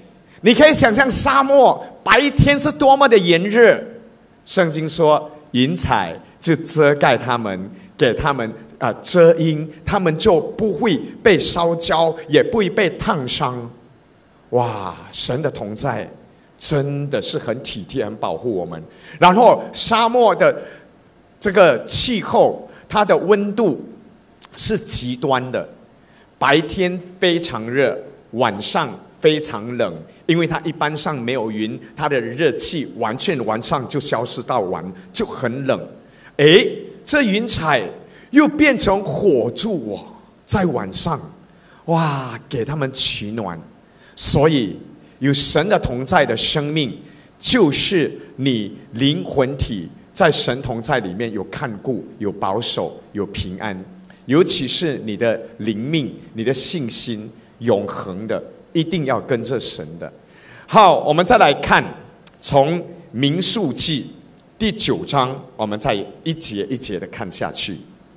你可以想象沙漠白天是多么的炎热，圣经说云彩就遮盖他们，给他们啊、呃、遮阴，他们就不会被烧焦，也不会被烫伤。哇，神的同在真的是很体贴，很保护我们。然后沙漠的这个气候，它的温度是极端的，白天非常热，晚上非常冷，因为它一般上没有云，它的热气完全晚上就消失到完，就很冷。诶，这云彩又变成火柱哦，在晚上，哇，给他们取暖。所以有神的同在的生命，就是你灵魂体在神同在里面有看顾、有保守、有平安，尤其是你的灵命、你的信心永恒的，一定要跟着神的。好，我们再来看从民数记第九章，我们再一节一节的看下去。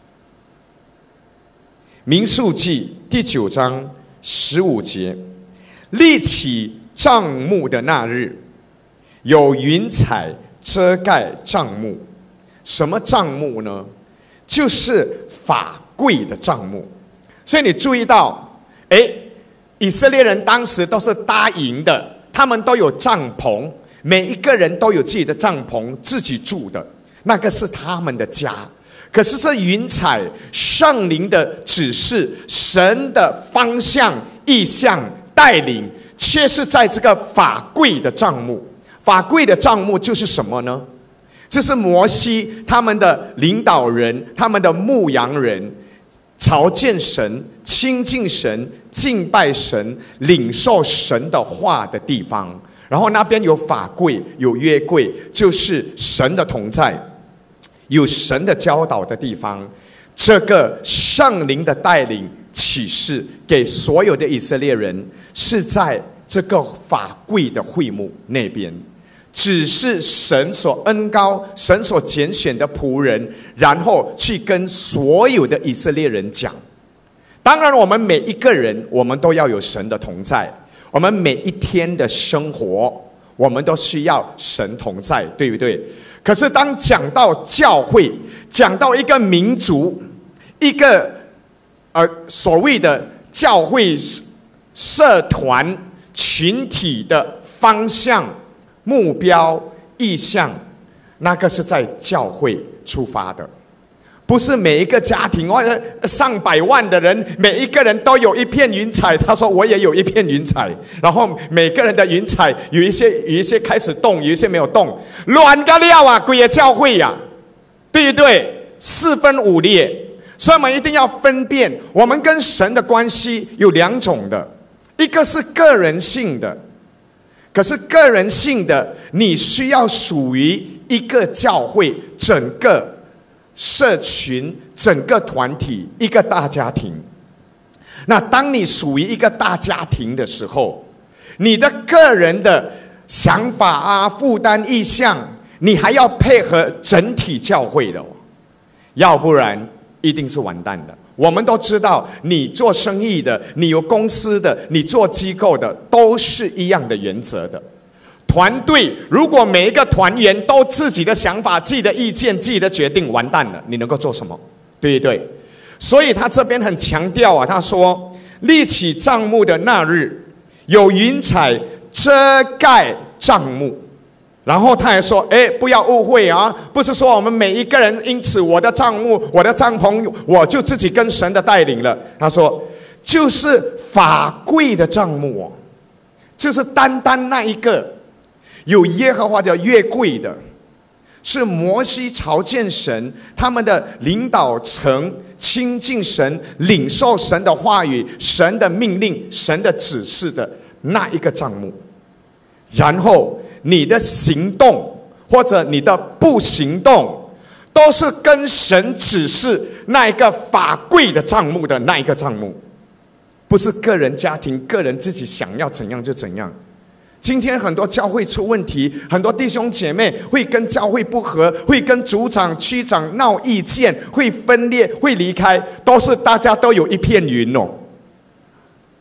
民数记第九章十五节，立起帐幕的那日，有云彩遮盖帐幕。什么帐幕呢？就是法柜的帐幕。所以你注意到，诶，以色列人当时都是搭营的，他们都有帐篷，每一个人都有自己的帐篷，自己住的，那个是他们的家。可是这云彩，圣灵的指示，神的方向、意向、带领，却是在这个法柜的帐幕。法柜的帐幕就是什么呢？这是摩西他们的领导人，他们的牧羊人，朝见神、亲近神、敬拜神、领受神的话的地方。然后那边有法柜，有约柜，就是神的同在，有神的教导的地方。这个圣灵的带领启示给所有的以色列人，是在这个法柜的会幕那边，只是神所恩膏、神所拣选的仆人，然后去跟所有的以色列人讲。当然我们每一个人，我们都要有神的同在，我们每一天的生活，我们都需要神同在，对不对？可是当讲到教会，讲到一个民族，一个呃所谓的教会社团群体的方向、目标、意向，那个是在教会出发的，不是每一个家庭或者上百万的人，每一个人都有一片云彩。他说我也有一片云彩，然后每个人的云彩有一些有一些开始动，有一些没有动，乱个料啊，鬼也教会呀、啊，对不对？四分五裂。所以我们一定要分辨，我们跟神的关系有两种的，一个是个人性的，可是个人性的你需要属于一个教会、整个社群、整个团体、一个大家庭。那当你属于一个大家庭的时候，你的个人的想法啊、负担、意向，你还要配合整体教会的、哦，要不然一定是完蛋的。我们都知道，你做生意的，你有公司的，你做机构的，都是一样的原则的。团队如果每一个团员都自己的想法、自己的意见、自己的决定，完蛋了，你能够做什么？对不对？所以他这边很强调啊，他说立起帐幕的那日，有云彩遮盖帐幕。然后他还说，哎，不要误会啊，不是说我们每一个人因此我的帐幕、我的帐篷，我就自己跟神的带领了。他说就是法柜的帐幕哦，就是单单那一个有耶和华的约柜的，是摩西朝见神，他们的领导层亲近神、领受神的话语、神的命令、神的指示的那一个帐幕。然后你的行动或者你的不行动，都是跟神指示那一个法柜的帐幕的那一个帐幕，不是个人家庭、个人自己想要怎样就怎样。今天很多教会出问题，很多弟兄姐妹会跟教会不合，会跟组长、区长闹意见，会分裂，会离开，都是大家都有一片云哦。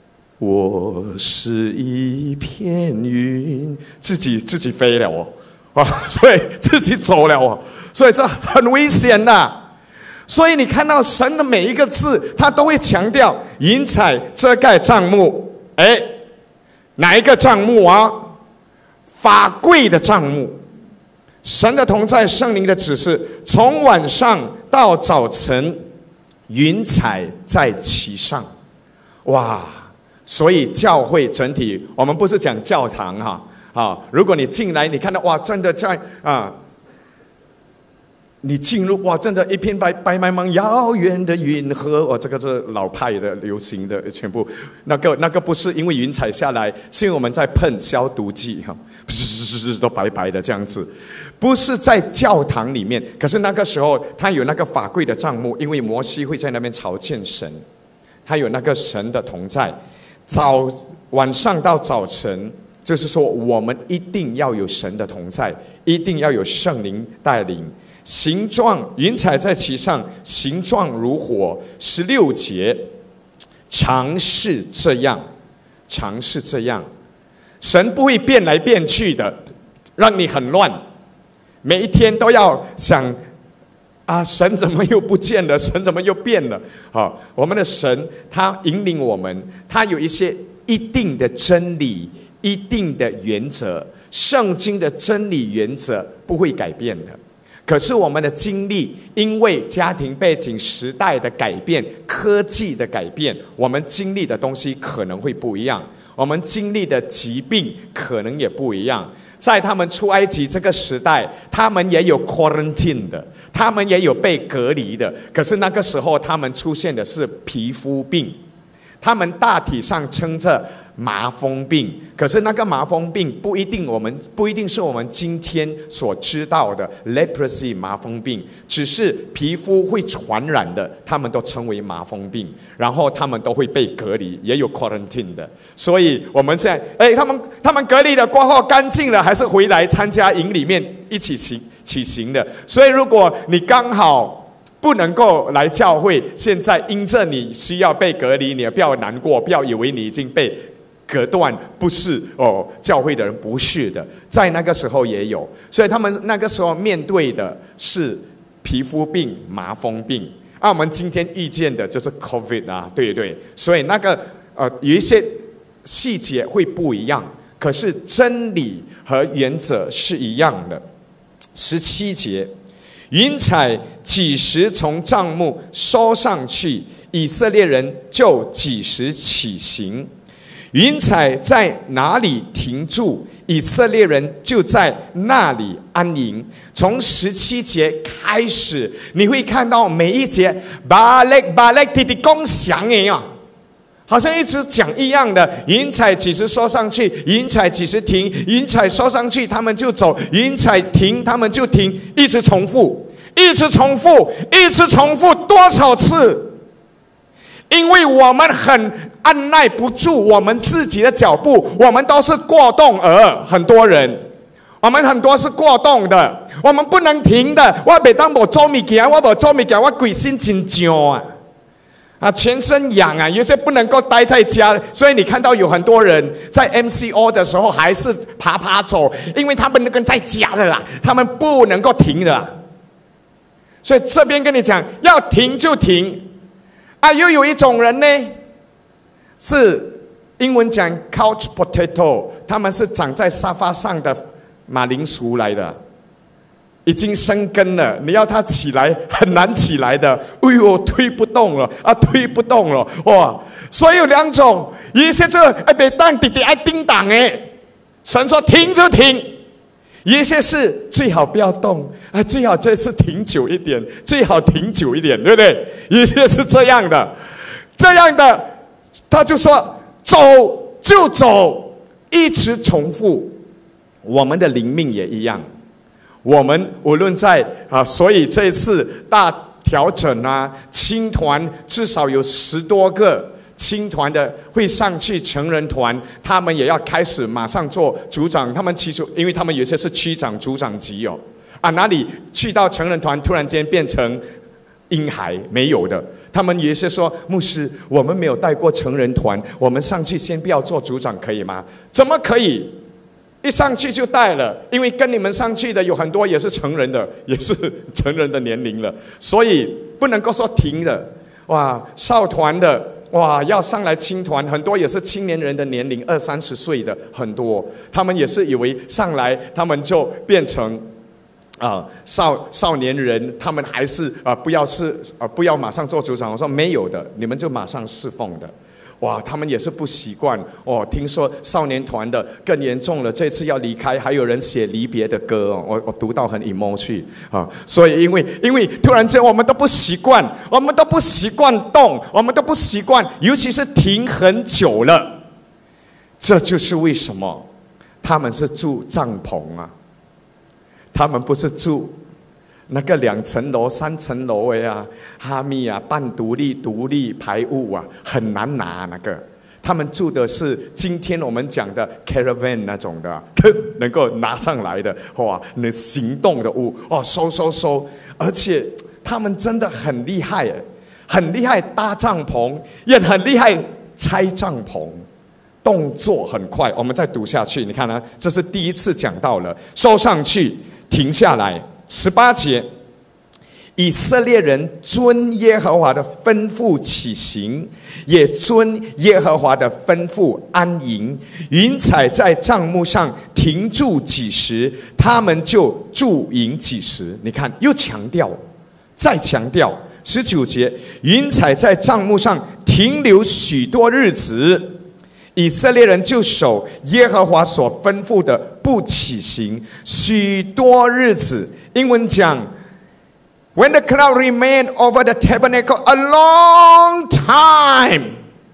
我是一片云，自己自己飞了哦，啊，所以自己走了哦，所以这很危险的。所以你看到神的每一个字，他都会强调云彩遮盖帐幕。哎，哪一个帐幕啊？法柜的帐幕。神的同在，圣灵的指示，从晚上到早晨，云彩在其上。哇！所以教会整体，我们不是讲教堂哈啊！如果你进来，你看到哇，真的在啊，你进入哇，真的，一片白白茫茫遥远的云河，哦，这个是老派的、流行的，全部那个那个不是因为云彩下来，是因为我们在喷消毒剂哈，是都白白的这样子，不是在教堂里面。可是那个时候，他有那个法柜的帐幕，因为摩西会在那边朝见神，他有那个神的同在。早晚上到早晨，就是说我们一定要有神的同在，一定要有圣灵带领。形状云彩在其上，形状如火。十六节，常是这样，常是这样。神不会变来变去的，让你很乱。每一天都要想啊，神怎么又不见了？神怎么又变了？好，我们的神他引领我们，他有一些一定的真理、一定的原则。圣经的真理原则不会改变的。可是我们的经历，因为家庭背景、时代的改变、科技的改变，我们经历的东西可能会不一样，我们经历的疾病可能也不一样。在他们出埃及这个时代，他们也有 quarantine 的，他们也有被隔离的。可是那个时候，他们出现的是皮肤病，他们大体上称着麻风病。可是那个麻风病不一定我们不一定是我们今天所知道的 leprosy 麻风病，只是皮肤会传染的，他们都称为麻风病。然后他们都会被隔离，也有 quarantine 的。所以我们现在，哎，他们他们隔离了过后干净了，还是回来参加营里面一起行起行的。所以如果你刚好不能够来教会，现在因着你需要被隔离，你也不要难过，不要以为你已经被隔断，不是哦，教会的人不是的，在那个时候也有。所以他们那个时候面对的是皮肤病、麻风病。啊，我们今天遇见的就是 COVID 啊，对对，所以那个呃有一些细节会不一样，可是真理和原则是一样的。十七节，云彩几时从帐幕收上去，以色列人就几时起行。云彩在哪里停住，以色列人就在那里安营。从十七节开始，你会看到每一节巴勒巴勒弟弟共享一样，好像一直讲一样的。云彩几时收上去，云彩几时停，云彩收上去他们就走，云彩停他们就停，一直重复，一直重复，一直重复多少次？因为我们很按耐不住我们自己的脚步，我们都是过动儿，很多人，我们很多是过动的，我们不能停的。我每当我做物件，我不做物件，我鬼心紧张啊，啊，全身痒啊，有些不能够待在家，所以你看到有很多人在 M C O 的时候还是爬爬走，因为他们那个在家的啦，他们不能够停的啦。所以这边跟你讲，要停就停。啊，又有一种人呢，是英文讲 couch potato， 他们是长在沙发上的马铃薯来的，已经生根了，你要他起来很难起来的，哎呦，推不动了啊，推不动了，哇！所以有两种，一些这哎别当弟弟爱叮当哎，神说停就停。有一些是最好不要动啊，最好这次停久一点，最好停久一点，对不对？有一些是这样的，这样的，他就说走就走，一直重复。我们的灵命也一样，我们无论在啊，所以这一次大调整啊，青团至少有十多个。青团的会上去成人团，他们也要开始马上做组长。他们其实，因为他们有些是区长、组长级哦，啊，哪里去到成人团，突然间变成婴孩，没有的。他们也是说，牧师，我们没有带过成人团，我们上去先不要做组长可以吗？怎么可以？一上去就带了，因为跟你们上去的有很多也是成人的，也是成人的年龄了，所以不能够说停的。哇，少团的哇要上来青团，很多也是青年人的年龄，二三十岁的很多，他们也是以为上来他们就变成啊、呃、少少年人，他们还是啊、呃、不要是啊、呃、不要马上做组长。我说没有的，你们就马上侍奉的。哇，他们也是不习惯哦。听说少年团的更严重了，这次要离开，还有人写离别的歌哦。我我读到很 emo 去啊，所以因为因为突然间我们都不习惯，我们都不习惯动，我们都不习惯，尤其是停很久了。这就是为什么他们是住帐篷啊，他们不是住那个两层楼、三层楼的啊，哈密啊，半独立、独立排屋啊，很难拿那个。他们住的是今天我们讲的 caravan 那种的、啊，能够拿上来的，哇，能行动的屋哦，收收收。而且他们真的很厉害，很厉害搭帐篷，也很厉害拆帐篷，动作很快。我们再读下去，你看呢、啊？这是第一次讲到了，收上去，停下来。十八节，以色列人遵耶和华的吩咐起行，也遵耶和华的吩咐安营。云彩在帐幕上停住几时，他们就驻营几时。你看，又强调，再强调。十九节，云彩在帐幕上停留许多日子，以色列人就守耶和华所吩咐的不起行许多日子。英文讲 When the cloud remained over the tabernacle a long time，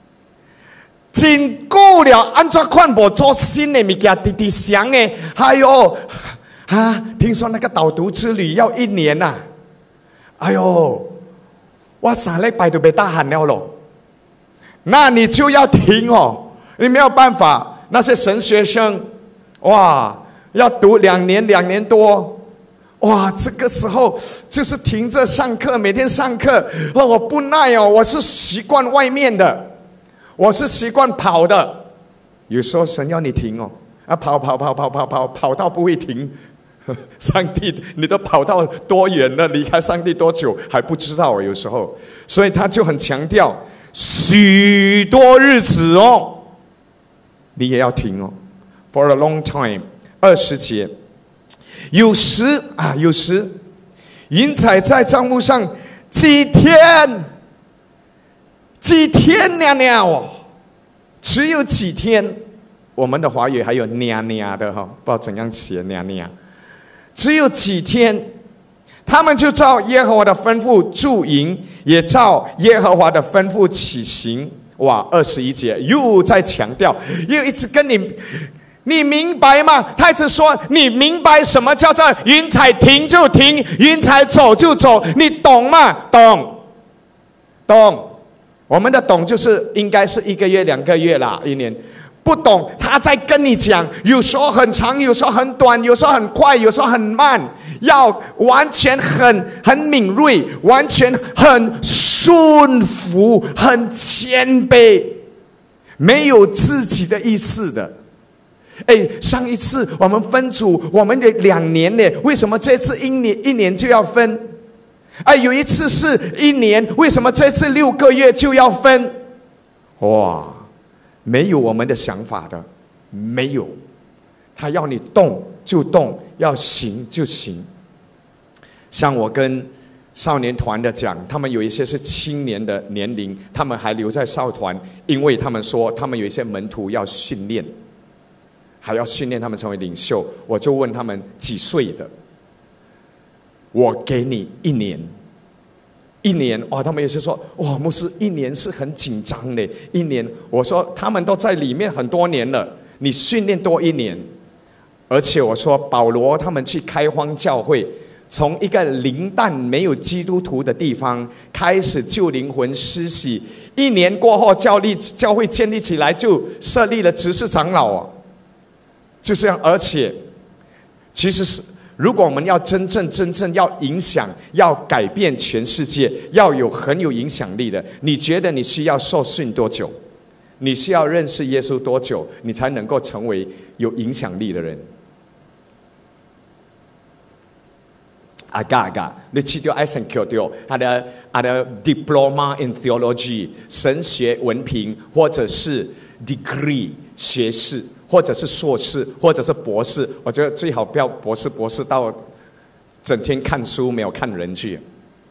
真久了，按照看无做新的物件，直直想的，还有啊，听说那个导读之旅要一年呐、啊，哎呦，我三礼拜都被大喊了咯，那你就要停哦，你没有办法。那些神学生，哇，要读两年两年多。哇，这个时候就是停着上课，每天上课，哦，我不耐哦，我是习惯外面的，我是习惯跑的。有时候神要你停哦，啊，跑跑跑跑跑跑跑到不会停，上帝，你都跑到多远了？离开上帝多久还不知道？有时候，所以他就很强调许多日子哦，你也要停哦 ，for a long time。二十节。有时啊，有时云彩在帐幕上几天，几天娘娘哦，只有几天。我们的华语还有娘娘的哈，不知道怎样写娘娘，只有几天，他们就照耶和华的吩咐驻营，也照耶和华的吩咐起行。哇，二十一节又在强调，又一直跟你。你明白吗？他一直说，你明白什么叫做云彩停就停，云彩走就走，你懂吗？懂，懂。我们的懂就是应该是一个月、两个月啦，一年。不懂，他在跟你讲，有时候很长，有时候很短，有时候很快，有时候很慢，要完全很很敏锐，完全很顺服，很谦卑，没有自己的意思的。哎，上一次我们分组，我们的两年呢，为什么这次一年一年就要分？哎，有一次是一年，为什么这次六个月就要分？哇，没有我们的想法的，没有。他要你动就动，要行就行。像我跟少年团的讲，他们有一些是青年的年龄，他们还留在少团，因为他们说他们有一些门徒要训练。还要训练他们成为领袖，我就问他们几岁的，我给你一年，一年哇，他们也是说哇，牧师一年是很紧张的，一年，我说他们都在里面很多年了，你训练多一年，而且我说保罗他们去开荒教会，从一个零蛋没有基督徒的地方开始救灵魂施洗，一年过后教立教会建立起来，就设立了执事长老啊。就这样，而且其实是如果我们要真正真正要影响，要改变全世界，要有很有影响力的，你觉得你需要受训多久？你需要认识耶稣多久，你才能够成为有影响力的人？啊嘎啊嘎，你去掉 S N Q 掉他的他的 diploma in theology 神学文凭，或者是 degree 学士，或者是硕士，或者是博士。我觉得最好不要博士，博士到整天看书没有看人去。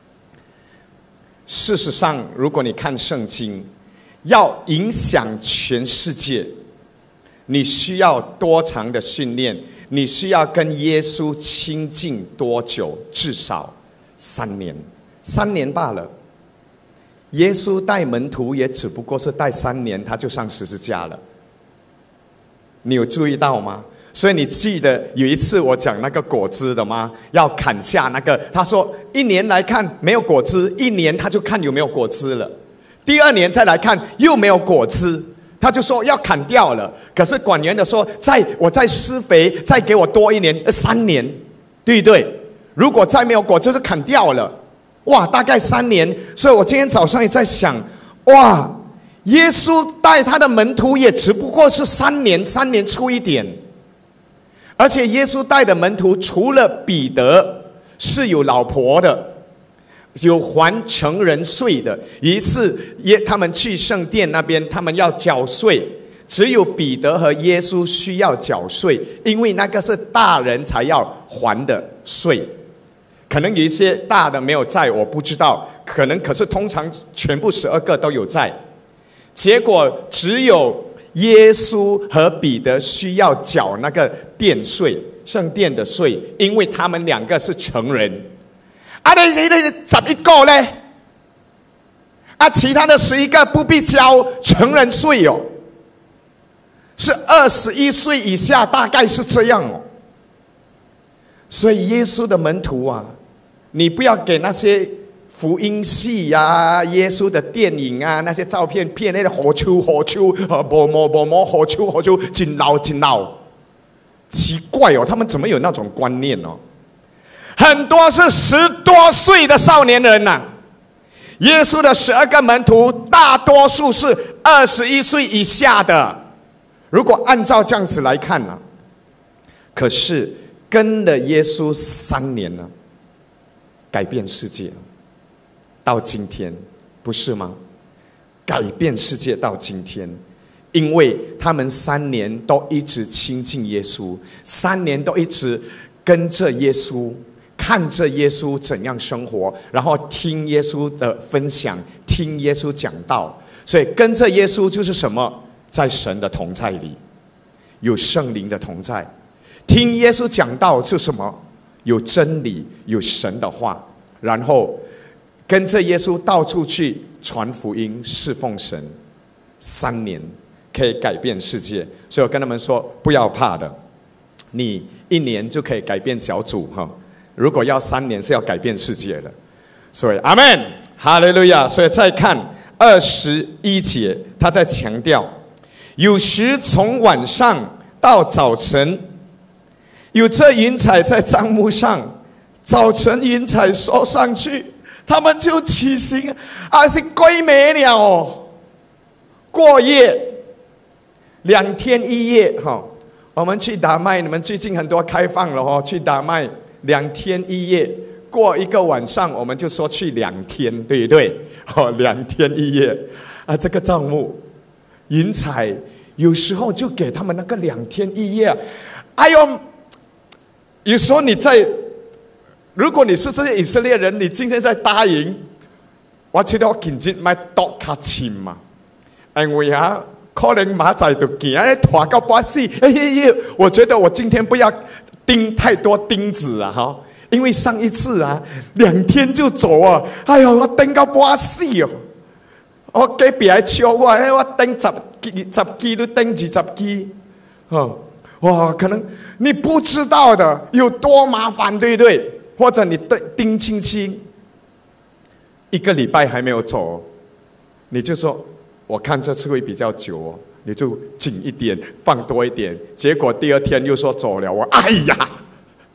事实上，如果你看圣经，要影响全世界，你需要多长的训练？你需要跟耶稣亲近多久？至少三年，三年罢了。耶稣带门徒也只不过是带三年，他就上十字架了。你有注意到吗？所以你记得有一次我讲那个果子的吗？要砍下那个，他说一年来看没有果子，一年他就看有没有果子了。第二年再来看又没有果子，他就说要砍掉了。可是管园的说，再我再施肥，再给我多一年，三年，对不对？如果再没有果子就砍掉了，哇，大概三年。所以我今天早上也在想，哇，耶稣带他的门徒也只不过是三年，三年出一点。而且耶稣带的门徒除了彼得是有老婆的，有还成人税的。一次耶他们去圣殿那边，他们要缴税，只有彼得和耶稣需要缴税，因为那个是大人才要还的税。可能有一些大的没有在，我不知道，可能可是通常全部十二个都有在。结果只有耶稣和彼得需要缴那个殿税，圣殿的税，因为他们两个是成人。啊，你你你十一个呢？啊，其他的十一个不必交成人税哦，是二十一岁以下，大概是这样哦。所以耶稣的门徒啊，你不要给那些福音戏啊、耶稣的电影啊那些照片骗那个好秋好秋啊，不摸不摸好秋好秋，真老真老，奇怪哦，他们怎么有那种观念哦？很多是十多岁的少年人呐、啊。耶稣的十二个门徒，大多数是二十一岁以下的。如果按照这样子来看呢、啊，可是跟了耶稣三年了，改变世界，到今天，不是吗？改变世界到今天，因为他们三年都一直亲近耶稣，三年都一直跟着耶稣。看着耶稣怎样生活，然后听耶稣的分享，听耶稣讲道。所以跟着耶稣就是什么？在神的同在里，有圣灵的同在。听耶稣讲道是什么？有真理，有神的话。然后跟着耶稣到处去传福音，侍奉神。三年可以改变世界。所以我跟他们说，不要怕的，你一年就可以改变小组哈。如果要三年，是要改变世界的。所以阿们，哈利路亚。所以再看二十一节，他在强调，有时从晚上到早晨，有这云彩在帐幕上，早晨云彩收上去，他们就起行，啊是归没了哦，过夜两天一夜哈。我们去达麦，你们最近很多开放了哦，去达麦。两天一夜，过一个晚上，我们就说去两天，对不对？哦，两天一夜啊，这个帐幕云彩有时候就给他们那个两天一夜。哎呦，有时候你在，如果你是这些以色列人，你今天在搭营，我觉得我紧接买多卡钱嘛，因为啊，可能马仔就行，哎，拖到半死，哎呀，我觉得我今天不要钉太多钉子啊，哈！因为上一次啊，两天就走啊，哎呦，我钉到半死哦！我隔壁还笑我，哎，我钉十几、十几都钉二十几，哦，哇！可能你不知道的有多麻烦，对不对？或者你钉钉轻轻，一个礼拜还没有走，你就说，我看这次会比较久哦。你就紧一点，放多一点，结果第二天又说走了，我哎呀，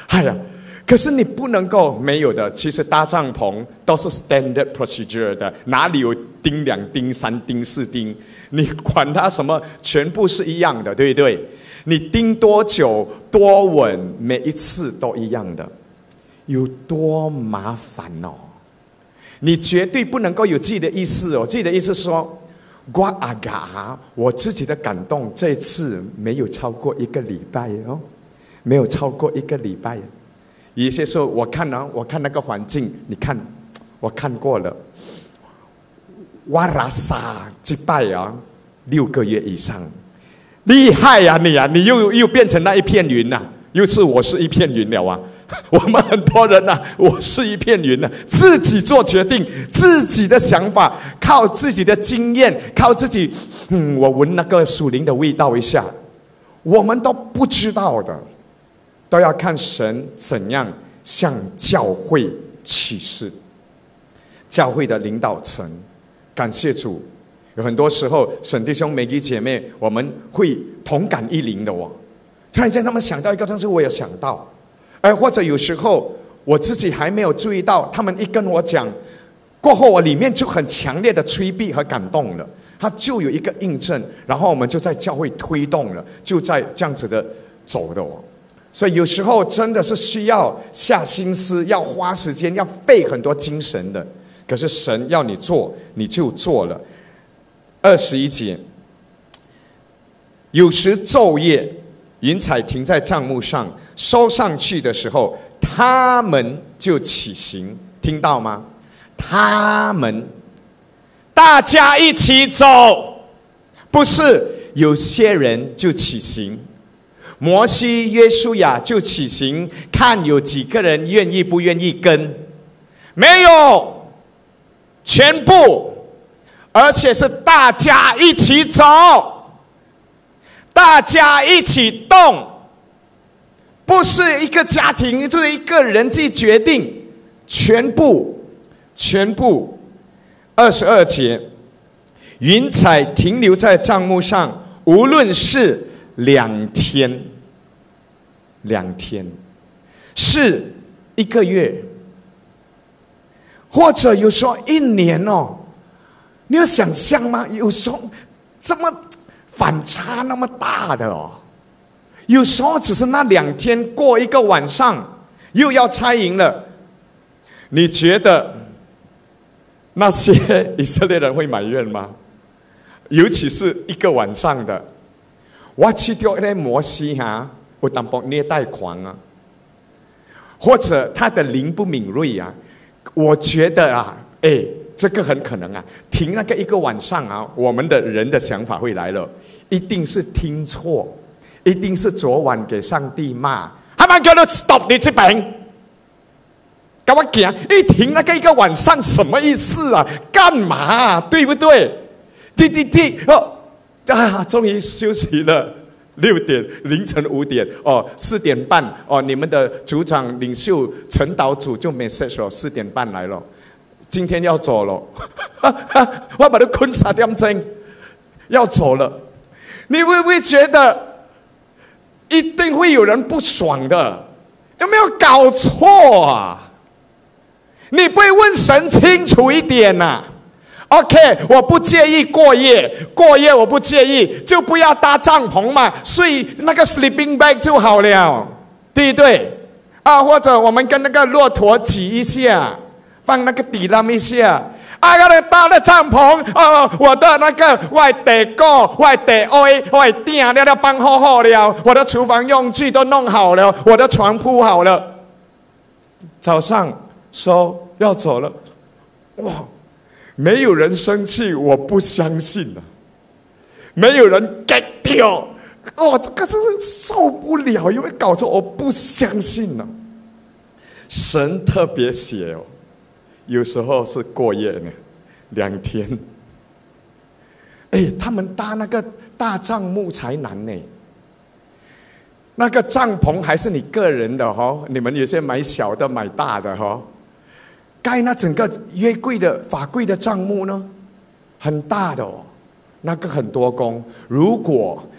哎呀，可是你不能够没有的。其实搭帐篷都是 standard procedure 的，哪里有钉两钉、三钉、四钉？你管它什么，全部是一样的，对不对？你钉多久、多稳，每一次都一样的，有多麻烦哦！你绝对不能够有自己的意思哦。自己的意思是说，我阿嘎，我自己的感动，这次没有超过一个礼拜哦，没有超过一个礼拜。有些时候我看啊，我看那个环境，你看，我看过了，哇啦撒祭拜啊，六个月以上，厉害呀、啊、你啊，你又又变成那一片云呐、啊，又是我是一片云了啊！我们很多人呐、啊，我是一片云啊，自己做决定，自己的想法，靠自己的经验，靠自己，嗯，我闻那个属灵的味道一下，我们都不知道的。都要看神怎样向教会启示，教会的领导层。感谢主，有很多时候沈弟兄、美弟姐妹，我们会同感一灵的哦。突然间他们想到一个东西，我也想到，哎，或者有时候我自己还没有注意到，他们一跟我讲过后，我里面就很强烈的催逼和感动了，它就有一个印证，然后我们就在教会推动了，就在这样子的走的哦。所以有时候真的是需要下心思，要花时间，要费很多精神的。可是神要你做，你就做了。二十一节，有时昼夜，云彩停在帐幕上，收上去的时候，他们就起行。听到吗？他们，大家一起走，不是有些人就起行。摩西、约书亚就起行，看有几个人愿意不愿意跟，没有，全部，而且是大家一起走，大家一起动，不是一个家庭，就是一个人自己决定，全部，全部。二十二节，云彩停留在帐幕上，无论是两天，两天，是一个月，或者有时候一年哦。你有想象吗？有时候这么反差那么大的哦，有时候只是那两天过一个晚上，又要拆营了。你觉得那些以色列人会埋怨吗？尤其是一个晚上的。我去掉那摩西哈，有淡薄虐待狂啊，或者他的灵不敏锐啊。我觉得啊，哎，这个很可能啊，停那个一个晚上啊，我们的人的想法会来了，一定是听错，一定是昨晚给上帝骂，他们叫他 stop 你这边，跟我讲，一停那个一个晚上什么意思啊？干嘛啊？对不对？滴滴滴哦。啊！终于休息了，六点凌晨五点哦，四点半哦，你们的组长领袖陈导组就 message 了，四点半来了，今天要走了，我把它困三点钟，要走了，你会不会觉得一定会有人不爽的？有没有搞错啊？你不会问神清楚一点呐、啊？OK， 我不介意过夜，过夜我不介意，就不要搭帐篷嘛，睡那个 sleeping bag 就好了，对不对？啊，或者我们跟那个骆驼挤一下，放那个底栏一下，啊，那个搭的帐篷，哦，我的那个外地锅、外地灰、外地了了搬好好了，我的厨房用具都弄好了，我的床铺好了，早上说要走了，哇！没有人生气，我不相信啊！没有人 get 掉，哦，这个真是受不了，因为搞错，我不相信啊！神特别写哦，有时候是过夜呢，两天。哎，他们搭那个大帐幕才难呢，那个帐篷还是你个人的哦，你们有些买小的，买大的哦。盖那整个约柜的法柜的帐幕呢，很大的哦，那个很多工。如果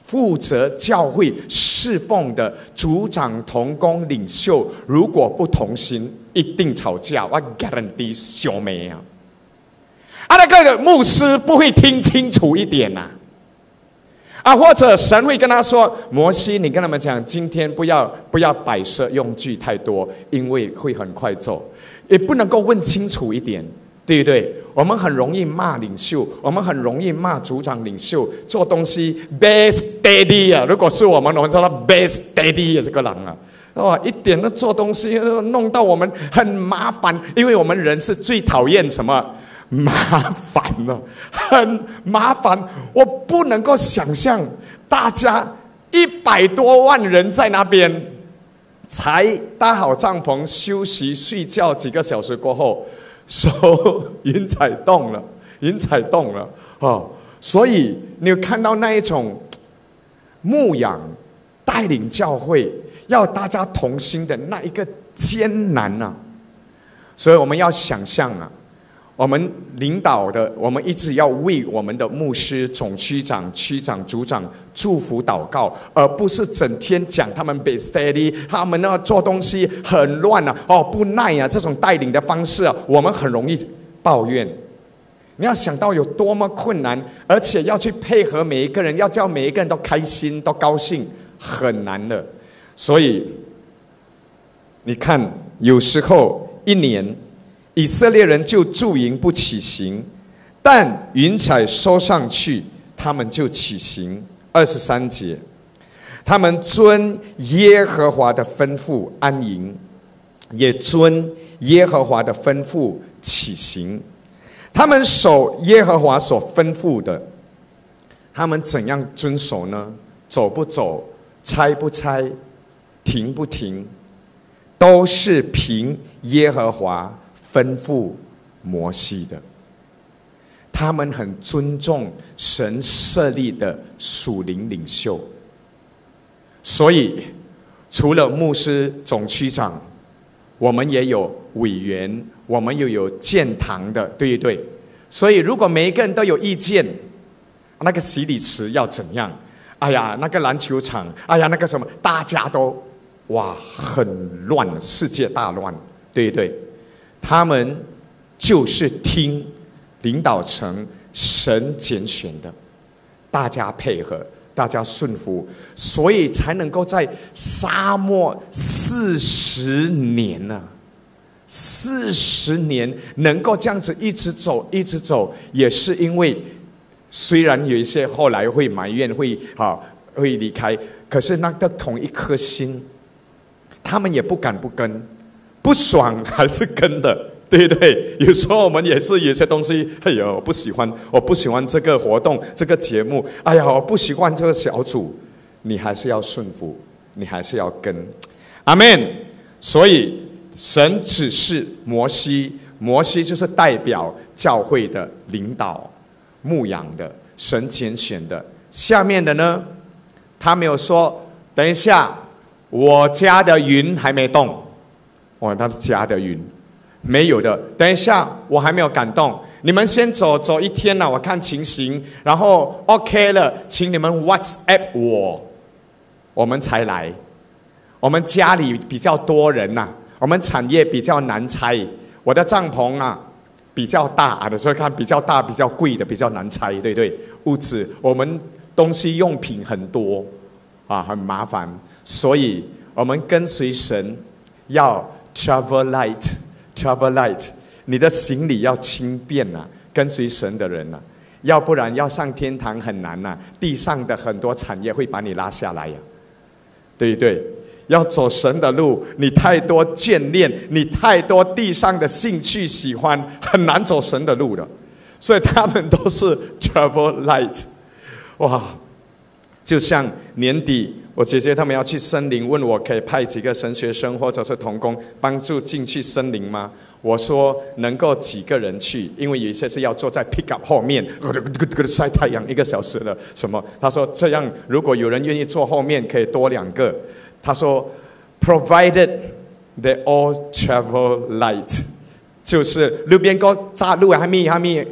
负责教会侍奉的组长、同工、领袖，如果不同心，一定吵架。我 guarantee 小妹啊！啊，那个牧师不会听清楚一点呐、啊，啊，或者神会跟他说：“摩西，你跟他们讲，今天不要不要摆设用具太多，因为会很快走。”也不能够问清楚一点。对不对？我们很容易骂领袖，我们很容易骂组长、领袖做东西 best daddy 啊！如果是我们，我们说他 best daddy 啊，这个人啊，哇，一点的做东西弄到我们很麻烦，因为我们人是最讨厌什么麻烦了，很麻烦。我不能够想象大家一百多万人在那边，才搭好帐篷休息睡觉几个小时过后。手云彩动了，云彩动了哦，所以你有看到那一种牧养带领教会，要大家同心的那一个艰难啊！所以我们要想象啊，我们领导的，我们一直要为我们的牧师、总区长、区长、组长祝福祷告，而不是整天讲他们 be steady， 他们呢做东西很乱啊，哦不耐啊，这种带领的方式啊，我们很容易抱怨。你要想到有多么困难，而且要去配合每一个人，要叫每一个人都开心、都高兴，很难的。所以你看，有时候一年以色列人就驻营不起行，但云彩收上去，他们就起行。二十三节，他们遵耶和华的吩咐安营，也遵耶和华的吩咐起行。他们守耶和华所吩咐的，他们怎样遵守呢？走不走，拆不拆，停不停，都是凭耶和华吩咐摩西的。他们很尊重神设立的属灵领袖，所以除了牧师、总区长，我们也有委员，我们又有建堂的，对不对？所以如果每一个人都有意见，那个洗礼池要怎样？哎呀，那个篮球场，哎呀，那个什么，大家都哇很乱，世界大乱，对不对？他们就是听领导层神拣选的，大家配合，大家顺服，所以才能够在沙漠四十年呢、啊，四十年能够这样子一直走，一直走，也是因为虽然有一些后来会埋怨，会啊会离开，可是那个同一颗心，他们也不敢不跟，不爽还是跟的。对对，有时候我们也是有些东西，哎呀，我不喜欢，我不喜欢这个活动、这个节目，哎呀，我不喜欢这个小组，你还是要顺服，你还是要跟，阿们。所以神指示摩西，摩西就是代表教会的领导、牧养的，神拣选的。下面的呢，他没有说，等一下，我家的云还没动，哦，他是家的云。没有的，等一下，我还没有感动。你们先走走一天了，我看情形，然后 OK 了，请你们 WhatsApp 我，我们才来。我们家里比较多人呐、啊，我们产业比较难拆，我的帐篷啊比较大啊，所以看比较大、比较贵的比较难拆，对不对？屋子我们东西用品很多啊，很麻烦，所以我们跟随神要 travel light。Travel light， 你的行李要轻便呐、啊，跟随神的人呐、啊，要不然要上天堂很难呐、啊。地上的很多产业会把你拉下来呀、啊，对不对？要走神的路，你太多眷恋，你太多地上的兴趣喜欢，很难走神的路的。所以他们都是 travel light， 哇！就像年底，我姐姐他们要去森林，问我可以派几个神学生或者是同工帮助进去森林吗？我说能够几个人去，因为有一些是要坐在 pick up 后面，晒太阳一个小时的什么。他说这样，如果有人愿意坐后面，可以多两个。他说 ，provided they all travel light， 就是路边个扎路还没还没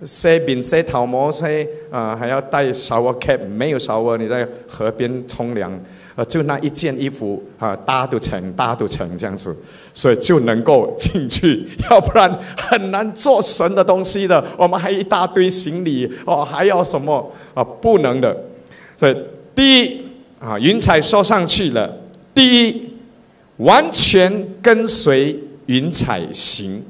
塞饼塞头毛塞啊，还要戴 shower cap， 没有 shower， 你在河边冲凉，呃，就那一件衣服啊，搭都成，搭都成这样子，所以就能够进去，要不然很难做神的东西的。我们还一大堆行李哦，还要什么啊？不能的。所以第一啊，云彩收上去了，第一，完全跟随云彩行。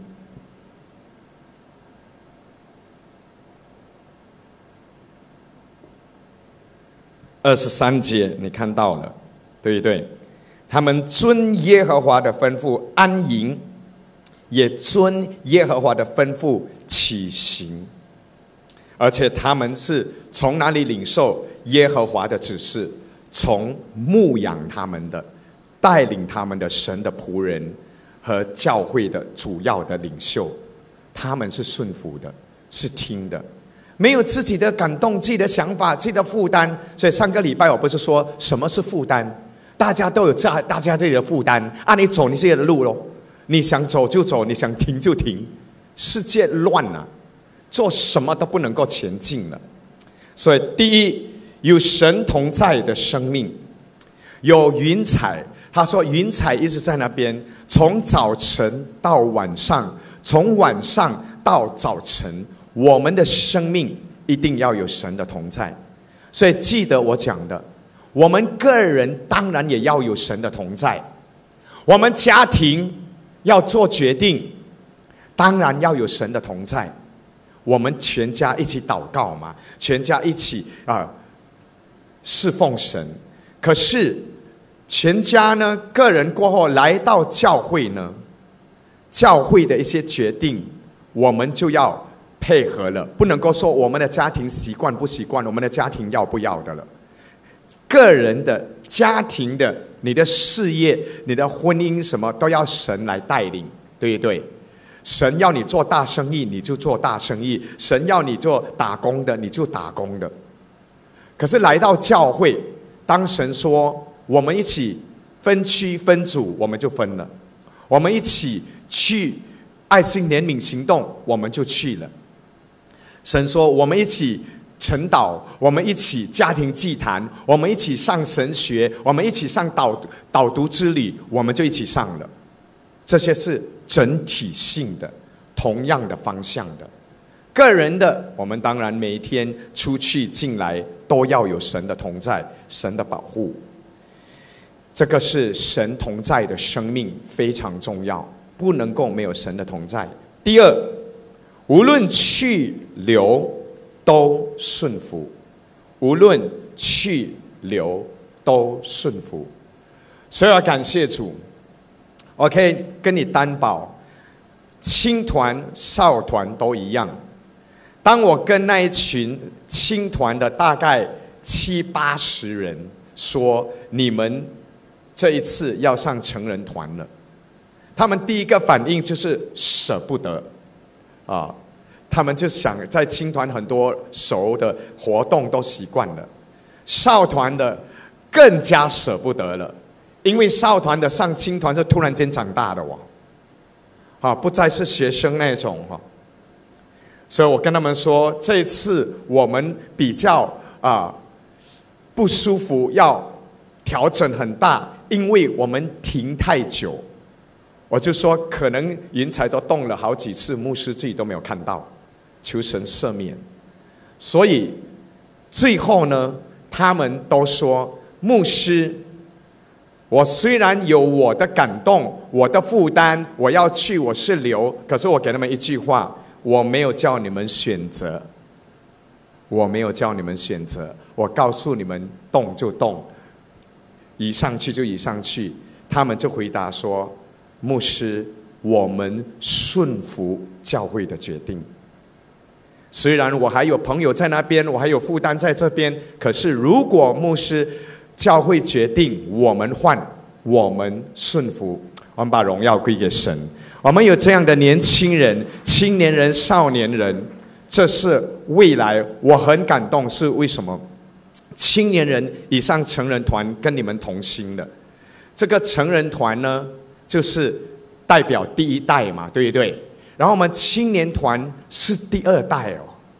二十三节你看到了，对不对？他们遵耶和华的吩咐安营，也遵耶和华的吩咐起行，而且他们是从哪里领受耶和华的指示？从牧养他们的、带领他们的神的仆人和教会的主要的领袖，他们是顺服的，是听的。没有自己的感动、自己的想法、自己的负担。所以上个礼拜我不是说什么是负担？大家都有大大家自己的负担啊，你走你自己的路咯，你想走就走，你想停就停。世界乱了，做什么都不能够前进了。所以第一，有神同在的生命，有云彩。他说云彩一直在那边，从早晨到晚上，从晚上到早晨。我们的生命一定要有神的同在，所以记得我讲的，我们个人当然也要有神的同在，我们家庭要做决定，当然要有神的同在，我们全家一起祷告嘛，全家一起啊、呃、侍奉神。可是全家呢，个人过后来到教会呢，教会的一些决定，我们就要配合了，不能够说我们的家庭习惯不习惯，我们的家庭要不要的了。个人的、家庭的、你的事业、你的婚姻什么都要神来带领，对不对？神要你做大生意，你就做大生意；神要你做打工的，你就打工的。可是来到教会，当神说我们一起分区分组，我们就分了；我们一起去爱心怜悯行动，我们就去了。神说我们一起晨祷，我们一起家庭祭坛，我们一起上神学，我们一起上导导读之旅，我们就一起上了。这些是整体性的，同样的方向的。个人的，我们当然每一天出去进来都要有神的同在，神的保护。这个是神同在的生命非常重要，不能够没有神的同在。第二，无论去留都顺服，无论去留都顺服。所以要感谢主，我可以跟你担保，青团少团都一样。当我跟那一群青团的大概七八十人说你们这一次要上成人团了，他们第一个反应就是舍不得啊，他们就想在青团很多熟的活动都习惯了，少团的更加舍不得了，因为少团的上青团是突然间长大的哦，啊，不再是学生那种哈。所以我跟他们说，这一次我们比较啊不舒服，要调整很大，因为我们停太久。我就说，可能云彩都动了好几次，牧师自己都没有看到，求神赦免。所以最后呢，他们都说，牧师，我虽然有我的感动，我的负担，我要去，我是留，可是我给他们一句话，我没有叫你们选择，我没有叫你们选择，我告诉你们动就动，一上去就一上去。他们就回答说，牧师，我们顺服教会的决定。虽然我还有朋友在那边，我还有负担在这边，可是如果牧师教会决定，我们换，我们顺服，我们把荣耀归给神。我们有这样的年轻人、青年人、少年人，这是未来我很感动。是为什么？青年人以上成人团跟你们同心的，这个成人团呢，就是代表第一代嘛，对不对？然后我们青年团是第二代哦，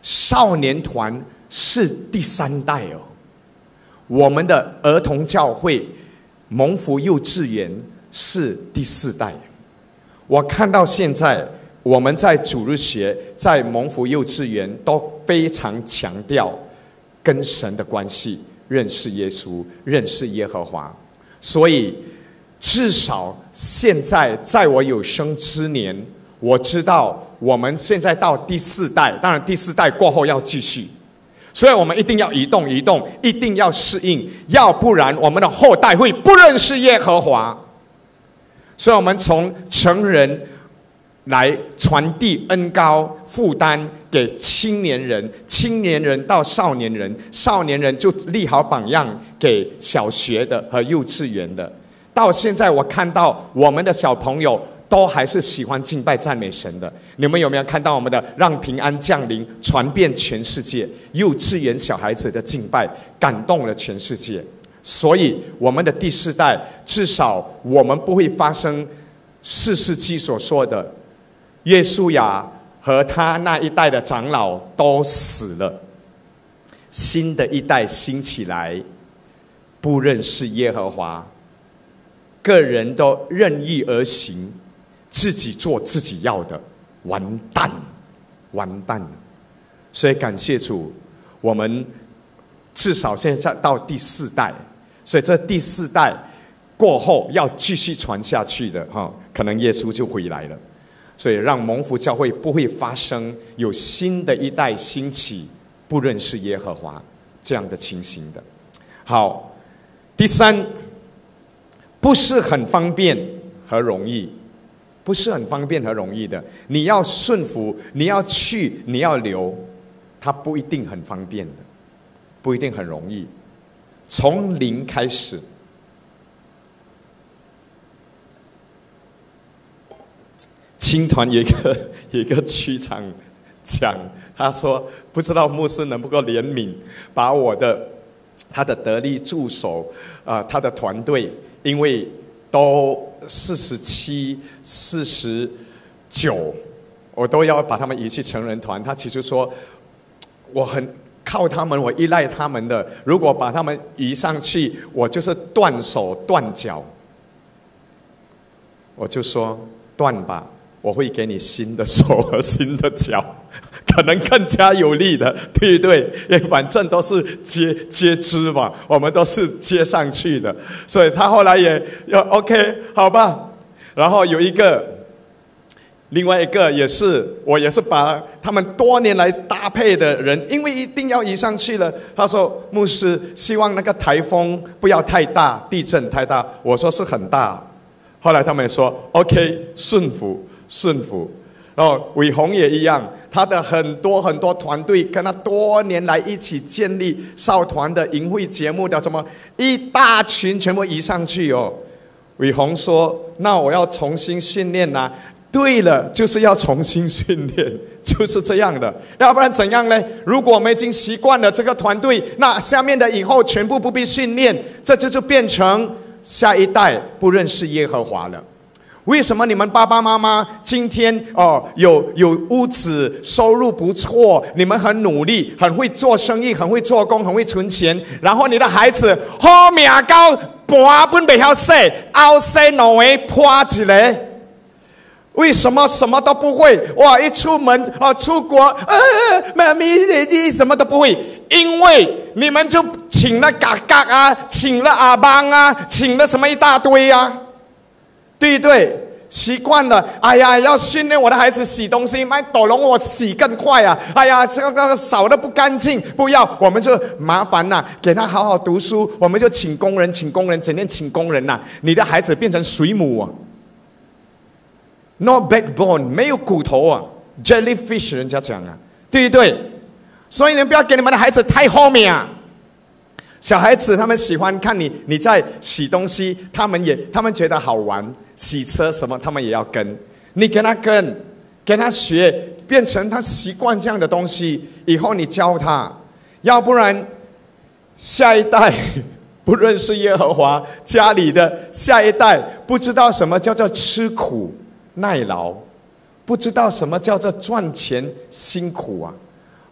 少年团是第三代哦，我们的儿童教会蒙福幼稚园是第四代。我看到现在我们在主日学在蒙福幼稚园都非常强调跟神的关系，认识耶稣，认识耶和华。所以至少现在在我有生之年，我知道我们现在到第四代，当然第四代过后要继续，所以我们一定要移动移动，一定要适应，要不然我们的后代会不认识耶和华。所以我们从成人来传递恩膏负担给青年人，青年人到少年人，少年人就立好榜样给小学的和幼稚园的。到现在我看到我们的小朋友都还是喜欢敬拜赞美神的。你们有没有看到我们的让平安降临传遍全世界，幼稚园小孩子的敬拜感动了全世界。所以我们的第四代至少我们不会发生四世纪所说的约书亚和他那一代的长老都死了，新的一代兴起来，不认识耶和华，个人都任意而行，自己做自己要的，完蛋完蛋。所以感谢主，我们至少现在到第四代，所以这第四代过后要继续传下去的，可能耶稣就回来了。所以让蒙福教会不会发生有新的一代兴起不认识耶和华这样的情形的。好，第三，不是很方便和容易，不是很方便和容易的。你要顺服，你要去，你要留，它不一定很方便的，不一定很容易。从零开始，青团有一个有一个区长讲，他说不知道牧师能不能够怜悯，把我的他的得力助手啊、呃，他的团队，因为都四十七、四十九，我都要把他们移去成人团。他其实说，我很靠他们，我依赖他们的。如果把他们移上去，我就是断手断脚。我就说断吧，我会给你新的手和新的脚，可能更加有力的，对不对？因为反正都是接接枝嘛，我们都是接上去的。所以他后来也要 OK 好吧。然后有一个另外一个也是，我也是把他们多年来搭配的人，因为一定要移上去了。他说牧师希望那个台风不要太大，地震太大。我说是很大。后来他们说 OK 顺服顺服。然后伟宏也一样，他的很多很多团队跟他多年来一起建立少团的营会节目的什么一大群全部移上去哦。伟宏说那我要重新训练啊。对了，就是要重新训练，就是这样的。要不然怎样呢？如果我们已经习惯了这个团队，那下面的以后全部不必训练，这就就变成下一代不认识耶和华了。为什么你们爸爸妈妈今天哦有有屋子，收入不错，你们很努力，很会做生意，很会做工，很会存钱，然后你的孩子好命到半本不晓写，后生两位破一个？为什么什么都不会？哇！一出门啊，出国，呃，妈咪你什么都不会，因为你们就请了嘎嘎啊，请了阿邦啊，请了什么一大堆啊，对不对？习惯了，哎呀，要训练我的孩子洗东西，买斗笼我洗更快啊！哎呀，这个扫得不干净，不要，我们就麻烦呐、啊，给他好好读书，我们就请工人，请工人，整天请工人呐、啊，你的孩子变成水母啊！ No backbone， 没有骨头啊 ，jellyfish 人家讲啊，对不对？所以你们不要给你们的孩子太后面啊。小孩子他们喜欢看你你在洗东西，他们也他们觉得好玩，洗车什么他们也要跟，你跟他跟，跟他学，变成他习惯这样的东西，以后你教他，要不然下一代不认识耶和华，家里的下一代不知道什么叫做吃苦 耐劳，不知道什么叫做赚钱辛苦啊！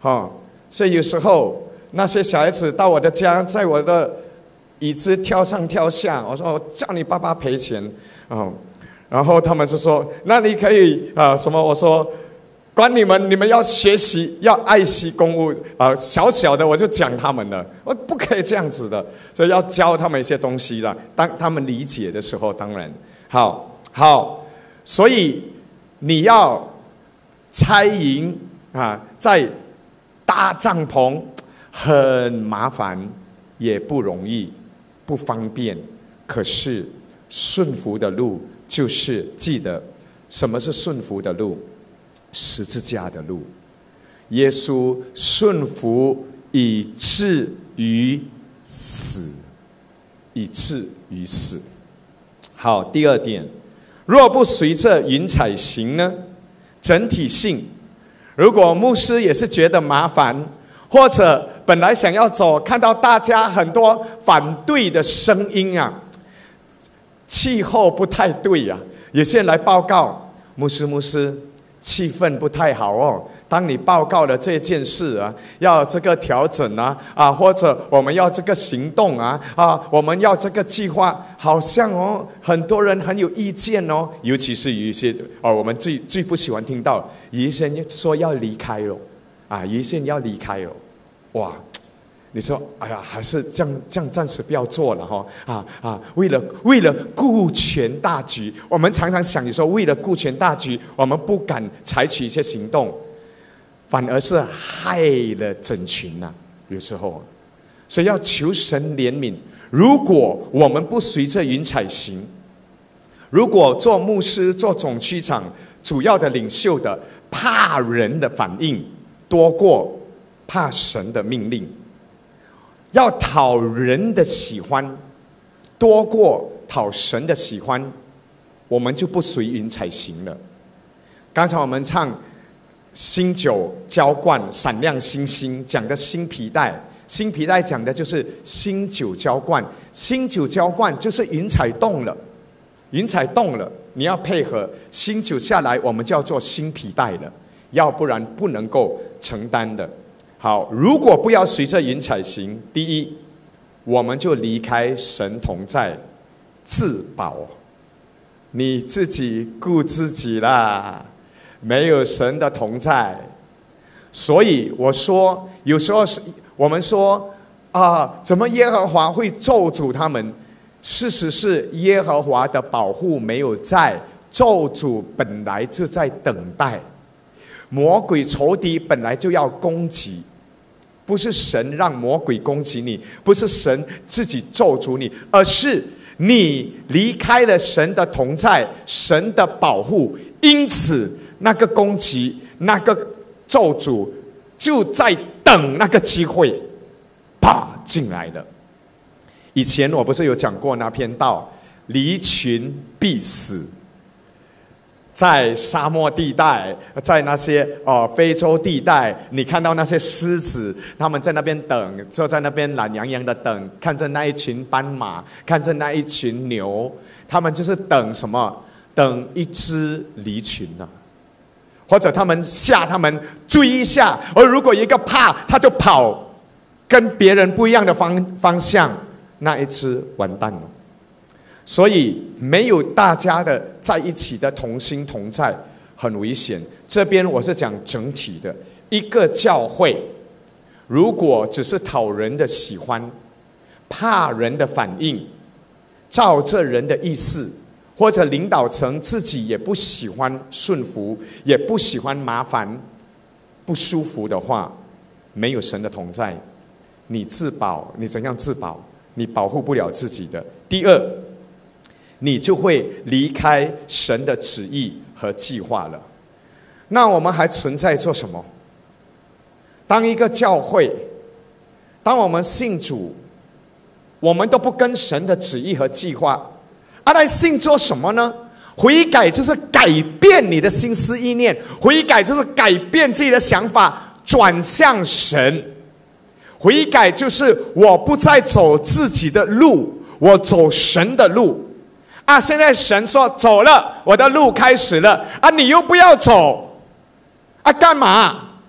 哦，所以有时候那些小孩子到我的家，在我的椅子跳上跳下，我说我叫你爸爸赔钱哦，然后他们就说那你可以啊、呃、什么？我说管你们，你们要学习，要爱惜公物啊、呃！小小的我就讲他们了，我不可以这样子的，所以要教他们一些东西了。当他们理解的时候，当然好好，所以你要拆营啊，在搭帐篷很麻烦，也不容易，不方便。可是顺服的路，就是记得什么是顺服的路？十字架的路。耶稣顺服以至于死，以至于死。好，第二点，若不随着云彩行呢？整体性，如果牧师也是觉得麻烦，或者本来想要走，看到大家很多反对的声音啊，气候不太对啊，有些人来报告，牧师牧师，气氛不太好哦。当你报告了这件事啊，要这个调整啊，啊，或者我们要这个行动啊，啊，我们要这个计划，好像哦，很多人很有意见哦，尤其是有一些哦，我们最最不喜欢听到，有一些人说要离开了，啊，有一些人要离开了，哇！你说，哎呀，还是这样，这样暂时不要做了哈，啊啊！为了为了顾全大局，我们常常想，你说为了顾全大局，我们不敢采取一些行动，反而是害了整群呐、啊。有时候，所以要求神怜悯。如果我们不随着云彩行，如果做牧师、做总区长、主要的领袖的，怕人的反应多过怕神的命令。要讨人的喜欢多过讨神的喜欢，我们就不随云彩行了。刚才我们唱新酒浇灌闪亮星星，讲的新皮带，新皮带讲的就是新酒浇灌，新酒浇灌就是云彩动了，云彩动了，你要配合新酒下来，我们叫做新皮带了，要不然不能够承担的。好，如果不要随着云彩行，第一，我们就离开神同在，自保，你自己顾自己啦，没有神的同在。所以我说，有时候是我们说啊，怎么耶和华会咒诅他们？事实是耶和华的保护没有在，咒诅本来就在等待，魔鬼仇敌本来就要攻击。不是神让魔鬼攻击你，不是神自己咒诅你，而是你离开了神的同在，神的保护，因此那个攻击，那个咒诅就在等那个机会，啪进来了。以前我不是有讲过那篇道，离群必死。在沙漠地带，在那些哦、呃、非洲地带，你看到那些狮子，他们在那边等，坐在那边懒洋洋的等，看着那一群斑马，看着那一群牛，他们就是等什么？等一只离群啊，或者他们吓他们追一下，而如果一个怕，他就跑，跟别人不一样的方方向，那一只完蛋了。所以没有大家的在一起的同心同在很危险。这边我是讲整体的，一个教会如果只是讨人的喜欢，怕人的反应，照着人的意思，或者领导层自己也不喜欢顺服，也不喜欢麻烦不舒服的话，没有神的同在，你自保，你怎样自保？你保护不了自己的。第二，你就会离开神的旨意和计划了。那我们还存在做什么？当一个教会，当我们信主，我们都不跟神的旨意和计划，啊，来信做什么呢？悔改就是改变你的心思意念，悔改就是改变自己的想法，转向神。悔改就是我不再走自己的路，我走神的路。啊！现在神说走了，我的路开始了啊！你又不要走，啊，干嘛？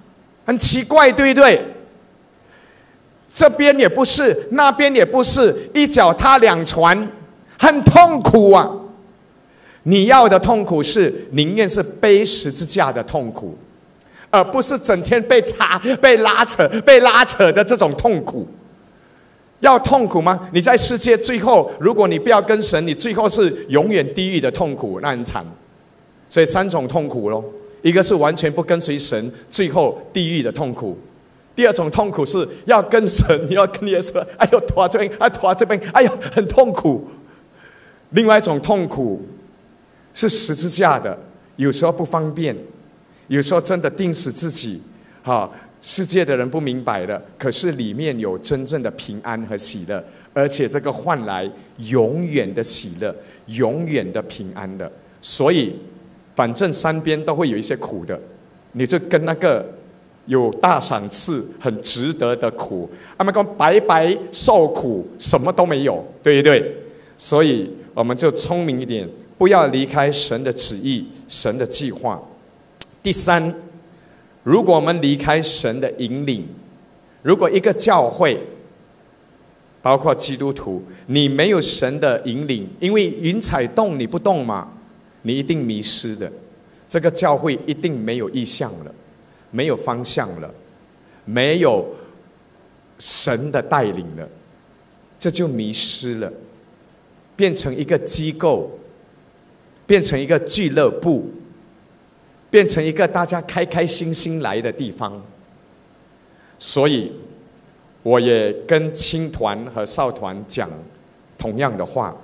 很奇怪，对不对？这边也不是，那边也不是，一脚踏两船，很痛苦啊！你要的痛苦是宁愿是背十字架的痛苦，而不是整天被插、被拉扯、被拉扯的这种痛苦。要痛苦吗？你在世界最后，如果你不要跟神，你最后是永远地狱的痛苦，那很惨。所以三种痛苦咯，一个是完全不跟随神，最后地狱的痛苦；第二种痛苦是要跟神，你要跟耶稣，哎呦拖这边，哎拖这边，哎呦很痛苦。另外一种痛苦是十字架的，有时候不方便，有时候真的钉死自己，哈。世界的人不明白的，可是里面有真正的平安和喜乐，而且这个换来永远的喜乐，永远的平安的。所以反正三边都会有一些苦的，你就跟那个有大赏赐很值得的苦，他们讲白白受苦什么都没有，对不对？所以我们就聪明一点，不要离开神的旨意，神的计划。第三，如果我们离开神的引领，如果一个教会，包括基督徒，你没有神的引领，因为云彩动你不动嘛，你一定迷失的。这个教会一定没有意向了，没有方向了，没有神的带领了，这就迷失了，变成一个机构，变成一个俱乐部，变成一个大家开开心心来的地方。所以我也跟青团和少团讲同样的话，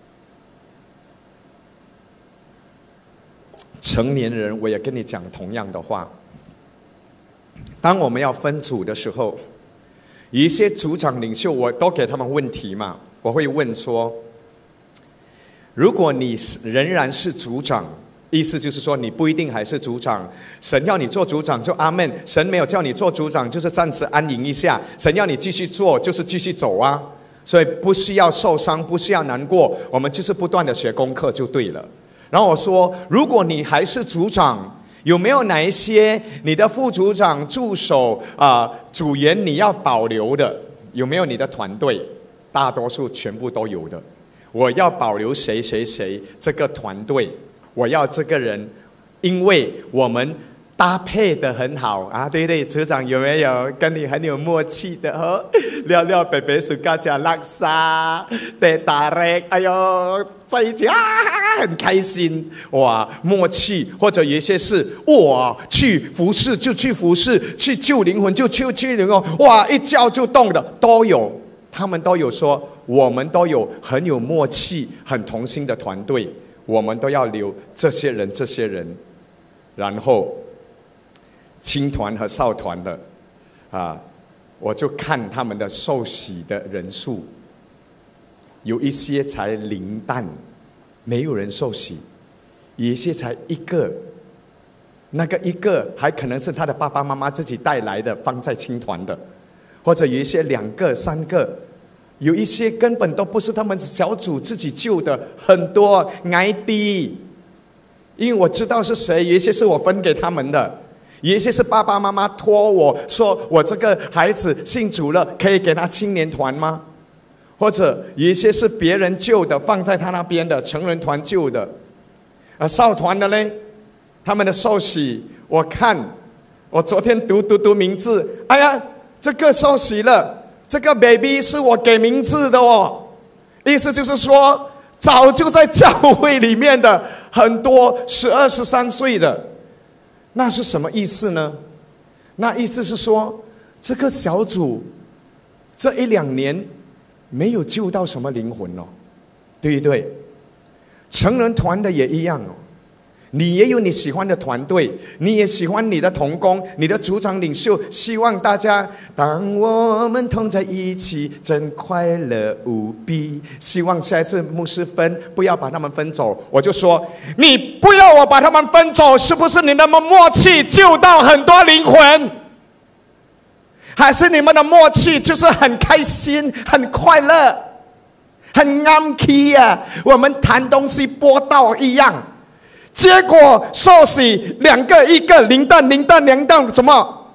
成年人我也跟你讲同样的话。当我们要分组的时候，有一些组长领袖我都给他们问题嘛，我会问说，如果你仍然是组长，意思就是说你不一定还是组长，神要你做组长就阿们，神没有叫你做组长就是暂时安营一下，神要你继续做就是继续走啊。所以不需要受伤，不需要难过，我们就是不断的学功课就对了。然后我说，如果你还是组长，有没有哪一些你的副组长、助手啊、呃、组员你要保留的？有没有你的团队？大多数全部都有的。我要保留谁谁谁这个团队，我要这个人，因为我们搭配得很好啊！对对，组长有没有跟你很有默契的哦？聊聊北北暑假加拉萨，对打雷，哎呦，在一起啊，很开心哇！默契，或者有一些是哇，去服侍就去服侍，去救灵魂就去救灵魂，哇，一叫就动的都有。他们都有说，我们都有很有默契、很同心的团队，我们都要留这些人、这些人。然后青团和少团的啊，我就看他们的受洗的人数，有一些才零蛋，没有人受洗；有一些才一个，那个一个还可能是他的爸爸妈妈自己带来的，放在青团的。或者有一些两个、三个，有一些根本都不是他们小组自己救的，很多 I D， 因为我知道是谁，有一些是我分给他们的，有一些是爸爸妈妈托我说，我这个孩子信主了，可以给他青年团吗？或者有一些是别人救的，放在他那边的成人团救的，啊，少团的嘞，他们的受洗，我看，我昨天读读读名字，哎呀。这个受洗了，这个 baby 是我给名字的哦，意思就是说，早就在教会里面的很多十二、十三岁的，那是什么意思呢？那意思是说，这个小组这一两年没有救到什么灵魂哦，对不对？成人团的也一样哦。你也有你喜欢的团队，你也喜欢你的同工，你的组长领袖，希望大家当我们同在一起，真快乐无比。希望下一次牧师分，不要把他们分走。我就说，你不要我把他们分走，是不是你们的默契救到很多灵魂？还是你们的默契就是很开心、很快乐、很安 key 啊？我们谈东西播道一样。结果受洗两个一个零蛋零蛋两蛋，怎么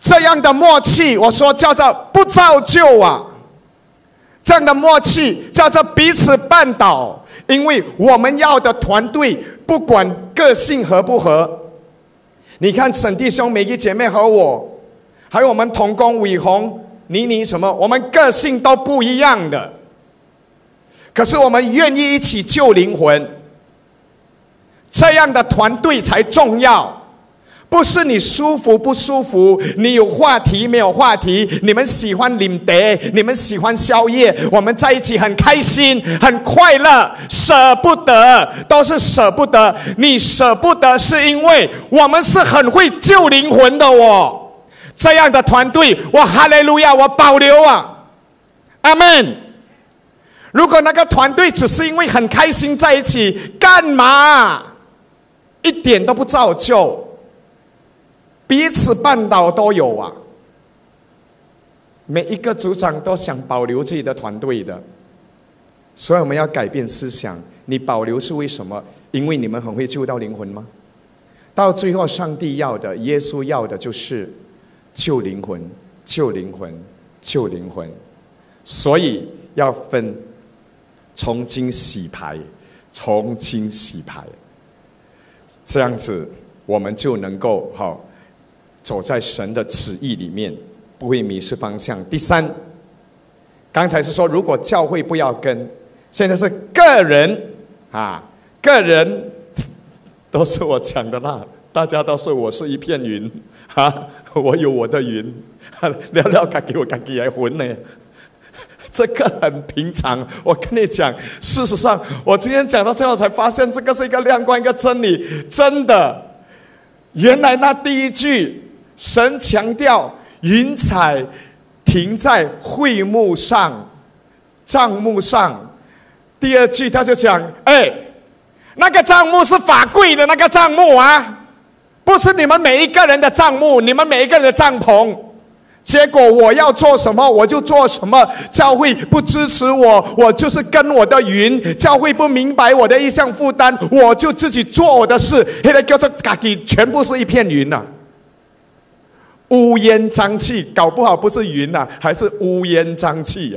这样的默契，我说叫做不造就啊。这样的默契叫做彼此绊倒，因为我们要的团队不管个性合不合，你看沈弟兄、美仪姐妹和我，还有我们同工伟宏、妮妮什么，我们个性都不一样的，可是我们愿意一起救灵魂，这样的团队才重要。不是你舒服不舒服，你有话题没有话题，你们喜欢领得，你们喜欢宵夜，我们在一起很开心很快乐，舍不得都是舍不得。你舍不得是因为我们是很会救灵魂的哦，这样的团队我哈利路亚，我保留啊，阿们。如果那个团队只是因为很开心在一起，干嘛？一点都不造就，彼此绊倒都有啊。每一个组长都想保留自己的团队的，所以我们要改变思想。你保留是为什么？因为你们很会救到灵魂吗？到最后，上帝要的，耶稣要的就是救灵魂，救灵魂，救灵魂。所以要分，重新洗牌，重新洗牌，这样子我们就能够好。走在神的旨意里面，不会迷失方向。第三，刚才是说如果教会不要跟，现在是个人啊，个人都是我讲的啦，大家都是我是一片云啊，我有我的云，聊聊该给我该给来混呢，这个很平常。我跟你讲，事实上我今天讲到最后才发现，这个是一个亮光，一个真理，真的。原来那第一句。神强调云彩停在会幕上、帐幕上。第二句他就讲：哎，那个帐幕是法柜的那个帐幕啊，不是你们每一个人的帐幕，你们每一个人的帐篷。结果我要做什么我就做什么，教会不支持我，我就是跟我的云；教会不明白我的一项负担，我就自己做我的事。现在叫做自己全部是一片云啊。乌烟瘴气，搞不好不是云啊，还是乌烟瘴气啊，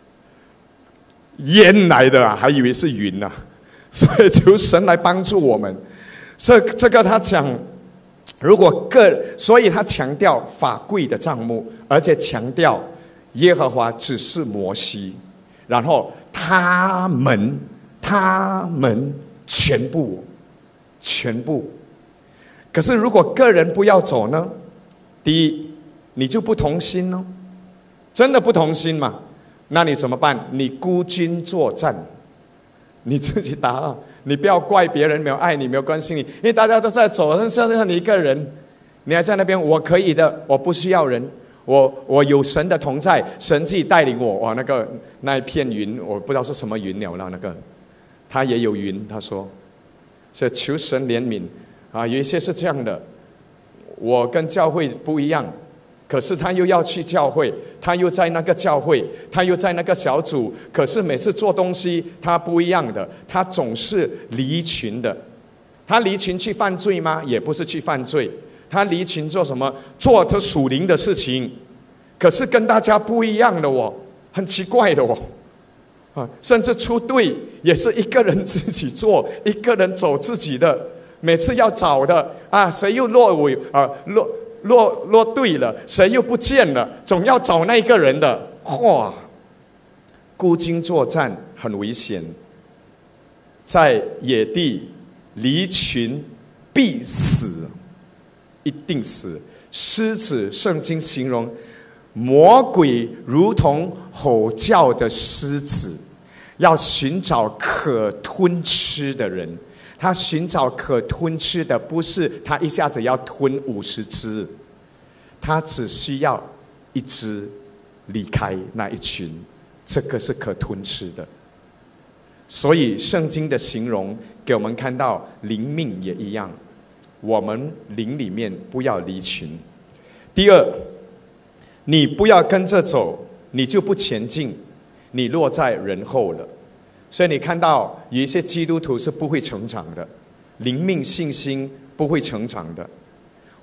烟来的啊，还以为是云啊。所以求神来帮助我们。这这个他讲，如果个，所以他强调法柜的帐幕，而且强调耶和华只是摩西，然后他们他们全部全部。可是如果个人不要走呢？第一，你就不同心哦，真的不同心嘛？那你怎么办？你孤军作战，你自己打了，你不要怪别人没有爱你，没有关心你，因为大家都在走，剩下你一个人，你还在那边，我可以的，我不需要人，我我有神的同在，神自己带领我。哇，那个那一片云，我不知道是什么云了啦，那个他也有云，他说，所以求神怜悯啊，有一些是这样的。我跟教会不一样，可是他又要去教会，他又在那个教会，他又在那个小组，可是每次做东西他不一样的，他总是离群的。他离群去犯罪吗？也不是去犯罪，他离群做什么？做他属灵的事情，可是跟大家不一样的哦，很奇怪的哦。啊，甚至出队也是一个人自己做，一个人走自己的。每次要找的啊，谁又落尾啊，落落落队了，谁又不见了，总要找那个人的。哇，孤军作战很危险，在野地离群必死，一定死。狮子圣经形容魔鬼如同吼叫的狮子，要寻找可吞吃的人。他寻找可吞吃的，不是他一下子要吞五十只，他只需要一只离开那一群，这个是可吞吃的。所以圣经的形容给我们看到灵命也一样，我们灵里面不要离群。第二，你不要跟着走，你就不前进，你落在人后了。所以你看到有一些基督徒是不会成长的，灵命信心不会成长的。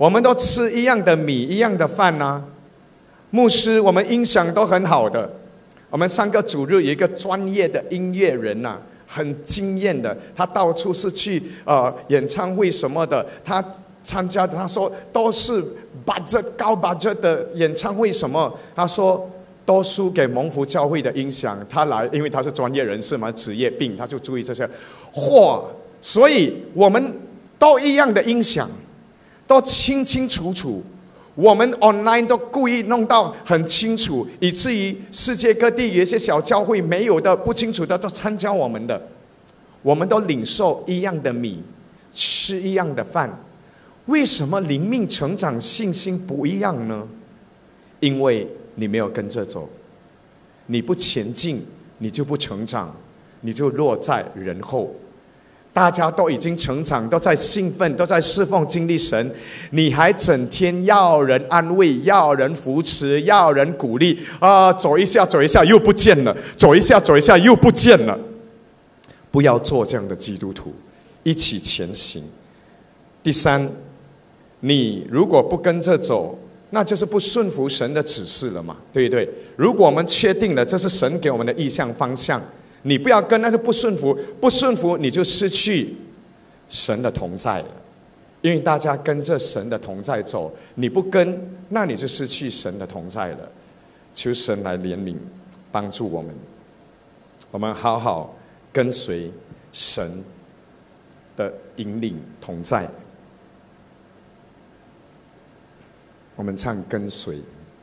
我们都吃一样的米，一样的饭啊。牧师，我们音响都很好的。我们上个主日有一个专业的音乐人呐、啊，很惊艳的，他到处是去呃演唱会什么的，他参加的，他说都是 budget 高 budget 的演唱会什么，他说都输给蒙福教会的音响。他来，因为他是专业人士嘛，职业病，他就注意这些。嚯，所以我们都一样的音响，都清清楚楚。我们 online 都故意弄到很清楚，以至于世界各地有一些小教会没有的、不清楚的都参加我们的。我们都领受一样的米，吃一样的饭，为什么灵命成长信心不一样呢？因为你没有跟着走，你不前进，你就不成长，你就落在人后。大家都已经成长，都在兴奋，都在侍奉经历神，你还整天要人安慰，要人扶持，要人鼓励啊、呃！走一下走一下又不见了，走一下走一下又不见了。不要做这样的基督徒，一起前行。第三，你如果不跟着走，那就是不顺服神的指示了嘛，对不对？如果我们确定了这是神给我们的意向方向，你不要跟，那就不顺服，不顺服你就失去神的同在了。因为大家跟着神的同在走，你不跟，那你就失去神的同在了。求神来怜悯，帮助我们，我们好好跟随神的引领同在。我们唱跟随。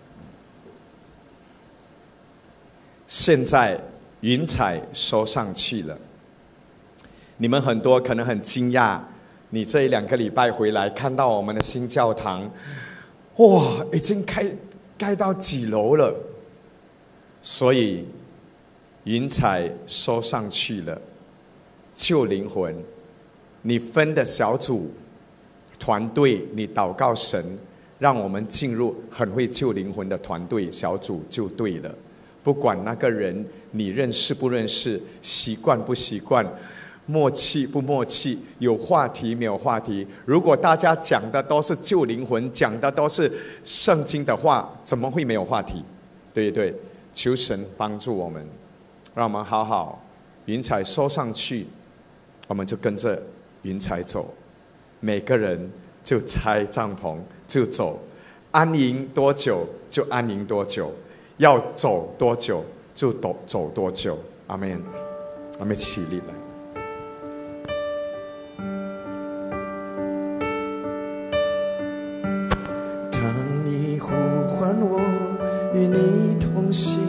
现在云彩收上去了，你们很多可能很惊讶，你这一两个礼拜回来看到我们的新教堂，哇，已经开盖到几楼了。所以云彩收上去了，救灵魂，你分的小组团队，你祷告神让我们进入很会救灵魂的团队小组就对了。不管那个人你认识不认识，习惯不习惯，默契不默契，有话题没有话题，如果大家讲的都是救灵魂，讲的都是圣经的话，怎么会没有话题？对对，求神帮助我们，让我们好好云彩收上去，我们就跟着云彩走，每个人就拆帐篷就走，安营多久就安营多久，要走多久就走多久。阿们。我们起立来。 当你呼唤我与你同行，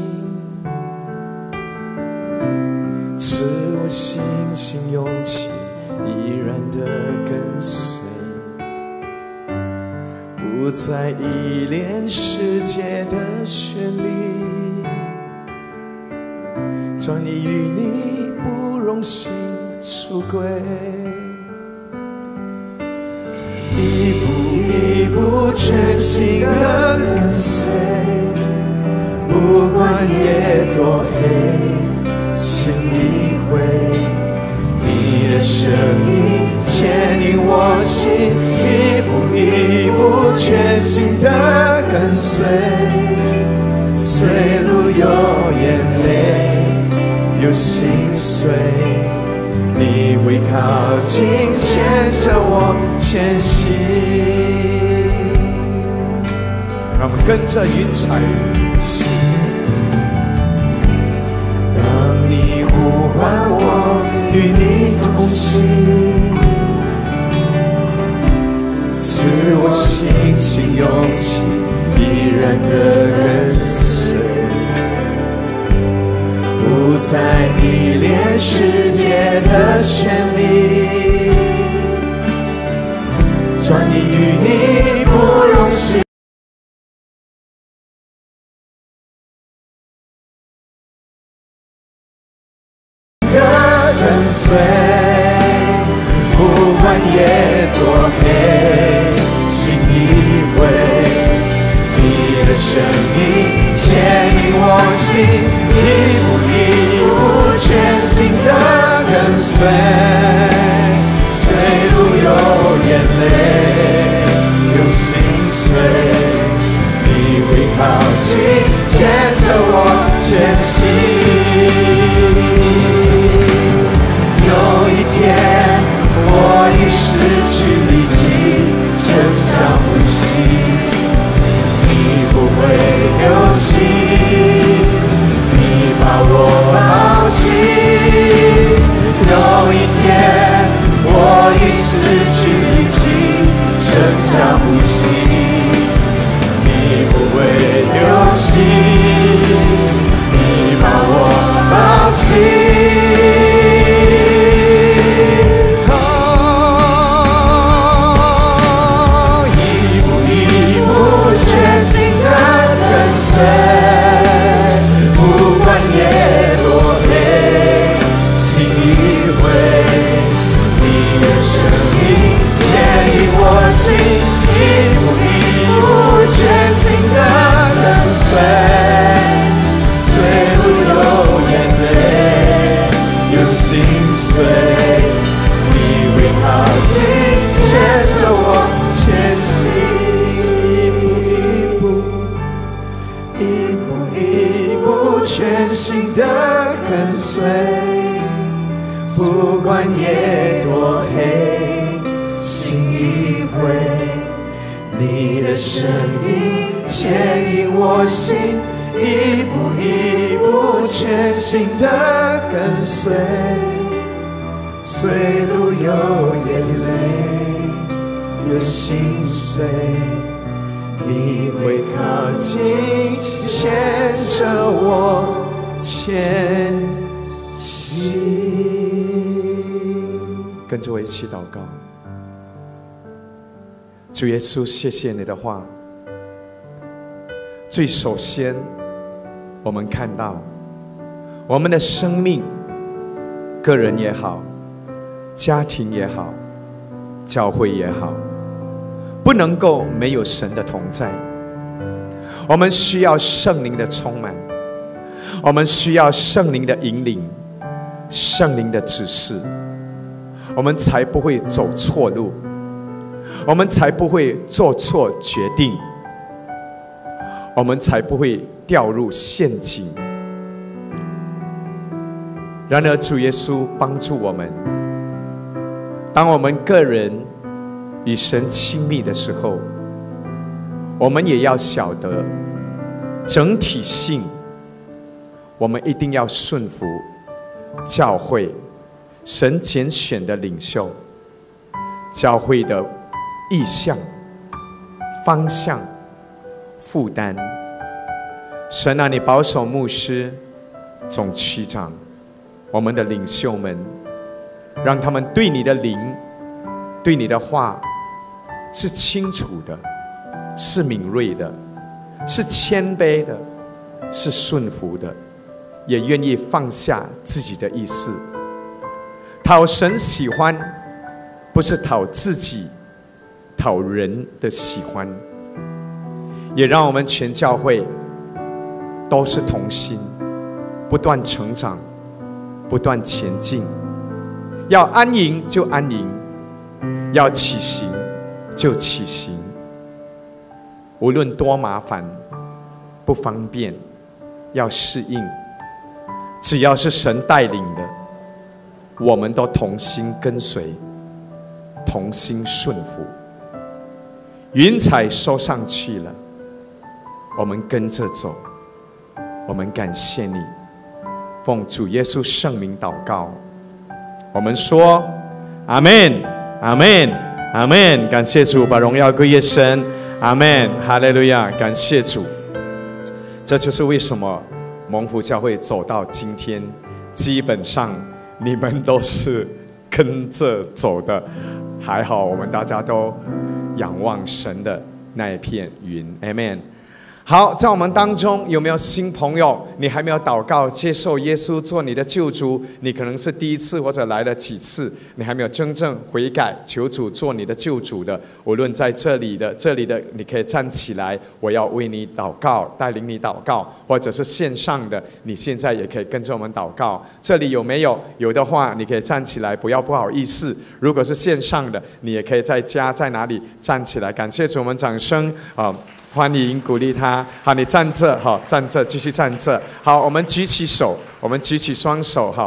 赐我信心勇气，依然的跟随，不再依恋世界的绚丽，专一于你，不容心出轨，一步一步全心的跟随，不管夜多黑，心一回，你的声音牵引我心，一步一步全心的跟随，随路有眼泪有心碎，你会靠近牵着我前行。 让我们跟着云彩行。 当你呼唤我与你同行，赐我信心勇气，依然的跟随，不再依恋世界的绚丽，专一于你，不容心的跟随，不管夜多黑，心一回，你的声音牵引我心，一步一步全心的跟随，随路有眼泪有去力气，剩下呼吸，你不会丢弃，你把我抱紧。有一天我已失去力气，剩下呼吸，你不会丢弃，你把我抱紧。不管夜多黑，心一回，你的生命牵引我心，一步一步全心的跟随，随路有眼泪，有心碎，你会靠近，牵着我前行。全心的跟随，不管夜多黑，心一回，你的声音牵引我心，一步一步全心的跟随，随路有眼泪，有心碎，你会靠近，牵着我前行。 跟着我一起祷告。主耶稣，谢谢你的话。最首先，我们看到我们的生命，个人也好，家庭也好，教会也好，不能够没有神的同在。我们需要圣灵的充满，我们需要圣灵的引领，圣灵的指示，我们才不会走错路，我们才不会做错决定，我们才不会掉入陷阱。然而主耶稣帮助我们，当我们个人与神亲密的时候，我们也要晓得整体性，我们一定要顺服教会神拣选的领袖，教会的意向、方向、负担。神啊，你保守牧师、总区长，我们的领袖们，让他们对你的灵、对你的话是清楚的，是敏锐的，是谦卑的，是顺服的，也愿意放下自己的意思，讨神喜欢，不是讨自己、讨人的喜欢。也让我们全教会都是同心，不断成长，不断前进。要安营就安营，要起行就起行。无论多麻烦、不方便，要适应。只要是神带领的，我们都同心跟随，同心顺服。云彩收上去了，我们跟着走。我们感谢你，奉主耶稣圣名祷告。我们说阿们，阿们，阿们。感谢主，把荣耀归于神。阿们，哈利路亚！感谢主。这就是为什么蒙福教会走到今天，基本上你们都是跟着走的。还好我们大家都仰望神的那一片云。阿们。好，在我们当中有没有新朋友？你还没有祷告接受耶稣做你的救主，你可能是第一次或者来了几次，你还没有真正悔改求主做你的救主的，无论在这里的这里的，你可以站起来，我要为你祷告，带领你祷告，或者是线上的，你现在也可以跟着我们祷告。这里有没有？有的话你可以站起来，不要不好意思。如果是线上的，你也可以在家在哪里站起来。感谢主，我们掌声啊！欢迎鼓励他。好，你站着，好，站着，继续站着。好，我们举起手，我们举起双手，哈，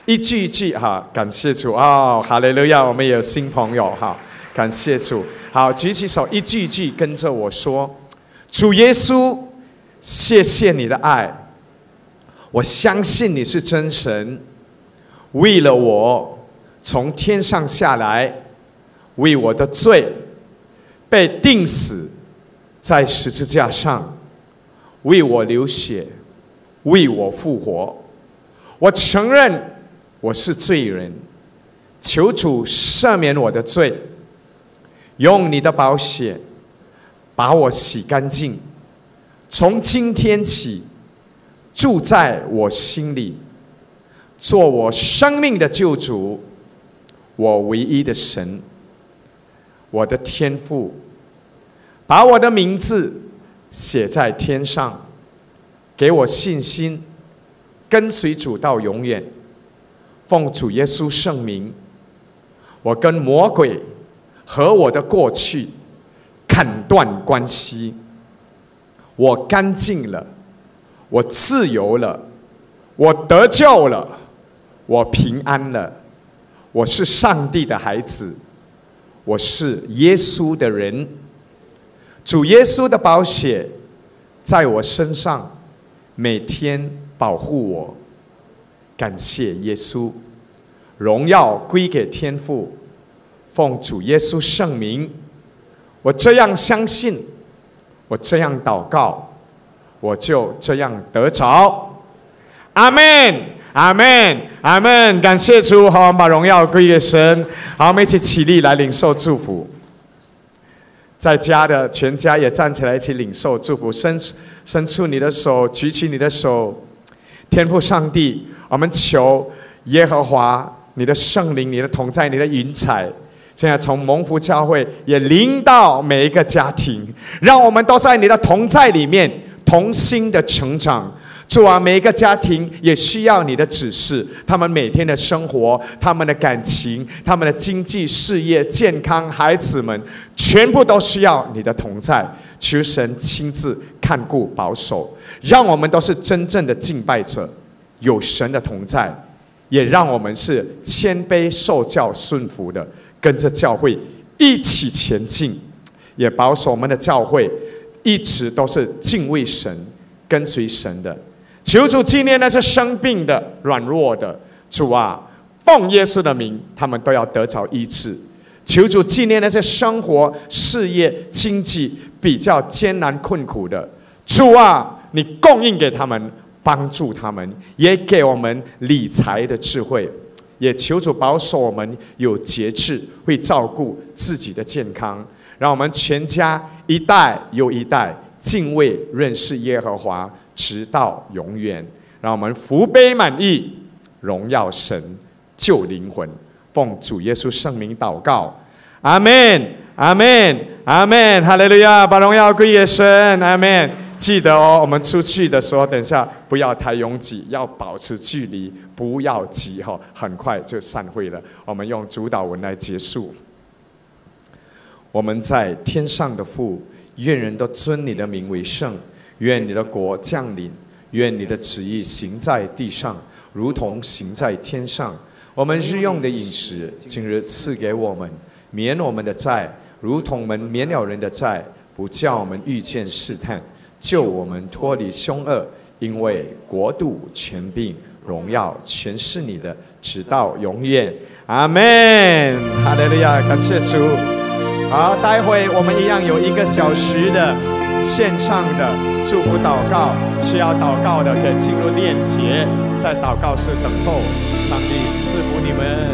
一句一句哈，感谢主哦，哈利路亚！我们有新朋友哈，感谢主。好，举起手，一句一句跟着我说：主耶稣，谢谢你的爱，我相信你是真神，为了我从天上下来，为我的罪被钉死在十字架上，为我流血，为我复活。我承认我是罪人，求主赦免我的罪，用你的宝血把我洗干净，从今天起住在我心里，做我生命的救主，我唯一的神，我的天父，把我的名字写在天上，给我信心，跟随主到永远。奉主耶稣圣名，我跟魔鬼和我的过去砍断关系，我干净了，我自由了，我得救了，我平安了，我是上帝的孩子，我是耶稣的人。主耶稣的宝血在我身上每天保护我，感谢耶稣，荣耀归给天父。奉主耶稣圣名，我这样相信，我这样祷告，我就这样得着。阿们，阿们，阿们！感谢主，好，我们把荣耀归给神。好，我们一起起立来领受祝福。在家的全家也站起来，一起领受祝福。伸伸出你的手，举起你的手。天父上帝，我们求耶和华，你的圣灵，你的同在，你的云彩，现在从蒙福教会也临到每一个家庭，让我们都在你的同在里面同心的成长。主啊，每一个家庭也需要你的指示，他们每天的生活，他们的感情，他们的经济、事业、健康，孩子们全部都需要你的同在。求神亲自看顾保守，让我们都是真正的敬拜者，有神的同在，也让我们是谦卑受教顺服的，跟着教会一起前进，也保守我们的教会一直都是敬畏神、跟随神的。求主纪念那些生病的、软弱的，主啊，奉耶稣的名，他们都要得着医治。求主纪念那些生活、事业、经济比较艰难困苦的，主啊，你供应给他们，帮助他们，也给我们理财的智慧。也求主保守我们有节制，会照顾自己的健康，让我们全家一代又一代敬畏认识耶和华，直到永远。让我们福杯满溢，荣耀神，救灵魂。奉主耶稣圣名祷告，阿们，阿们，阿们，哈利路亚！把荣耀归给神，阿们。记得哦，我们出去的时候，等一下不要太拥挤，要保持距离，不要急哈，很快就散会了。我们用主祷文来结束。我们在天上的父，愿人都尊你的名为圣，愿你的国降临，愿你的旨意行在地上，如同行在天上。我们日用的饮食，今日赐给我们，免我们的债，如同我们免了人的债，不叫我们遇见试探，救我们脱离凶恶。因为国度、权柄、荣耀，全是你的，直到永远。阿们，哈利路亚！感谢主。好，待会我们一样有一个小时的线上的祝福祷告，需要祷告的可以进入链接，在祷告室等候。上帝赐福你们。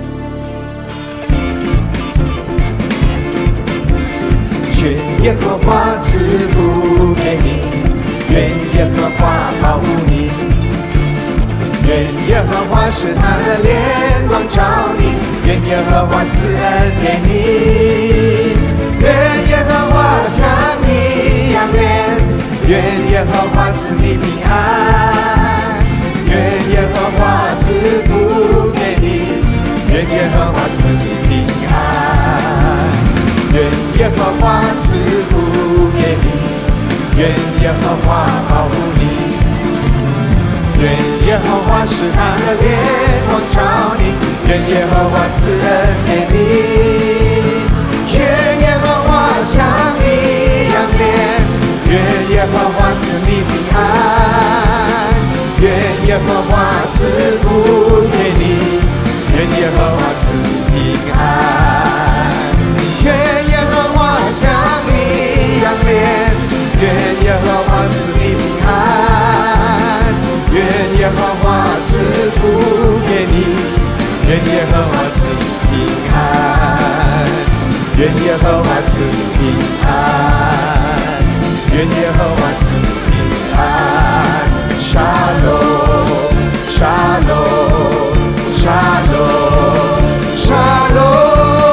愿耶和华赐福给你，愿耶和华保护你，愿耶和华使他的脸光照你，愿耶和华赐恩给你，愿耶和华向你扬脸，愿耶和华赐你平安，愿耶和华赐福给你，愿耶和华赐你平安，愿耶和华赐福给你，愿耶和华保护你，愿耶耶和华使他的脸光照你，愿耶和华赐恩给你，愿耶和华向你扬脸，愿耶和华赐你平安，愿耶和华赐福给你，愿耶和华赐你平安，愿耶和华向你扬脸，愿耶和华赐你平安，愿耶和华赐福给你，愿耶和华赐你平安，愿耶和华赐你平安，愿耶和华赐你平安。沙龙，沙龙，沙龙，沙龙。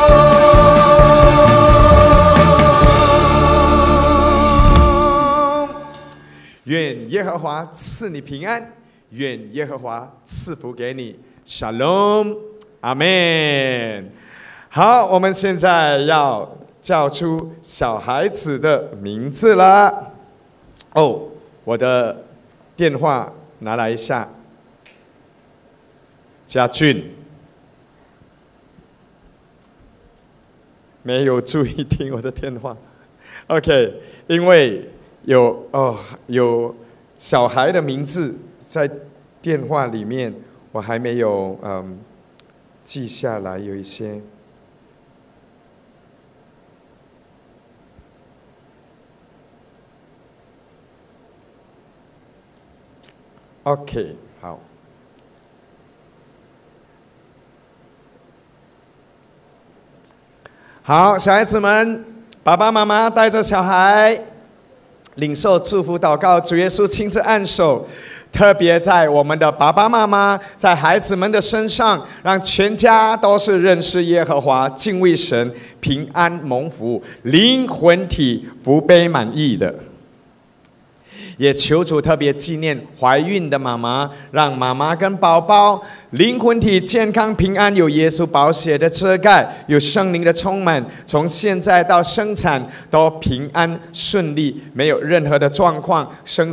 愿耶和华赐你平安，愿耶和华赐福给你。Shalom， 阿们。好，我们现在要叫出小孩子的名字了。哦，我的电话拿来一下。家俊，没有注意听我的电话。OK， 因为有哦有小孩的名字在电话里面，我还没有嗯记下来，有一些。OK， 好。好，小孩子们，爸爸妈妈带着小孩，领受祝福祷告，主耶稣亲自按手，特别在我们的爸爸妈妈，在孩子们的身上，让全家都是认识耶和华、敬畏神、平安蒙福、灵魂体福杯满溢的。也求主特别纪念怀孕的妈妈，让妈妈跟宝宝灵魂体健康平安，有耶稣宝血的遮盖，有圣灵的充满，从现在到生产都平安顺利，没有任何的状况，生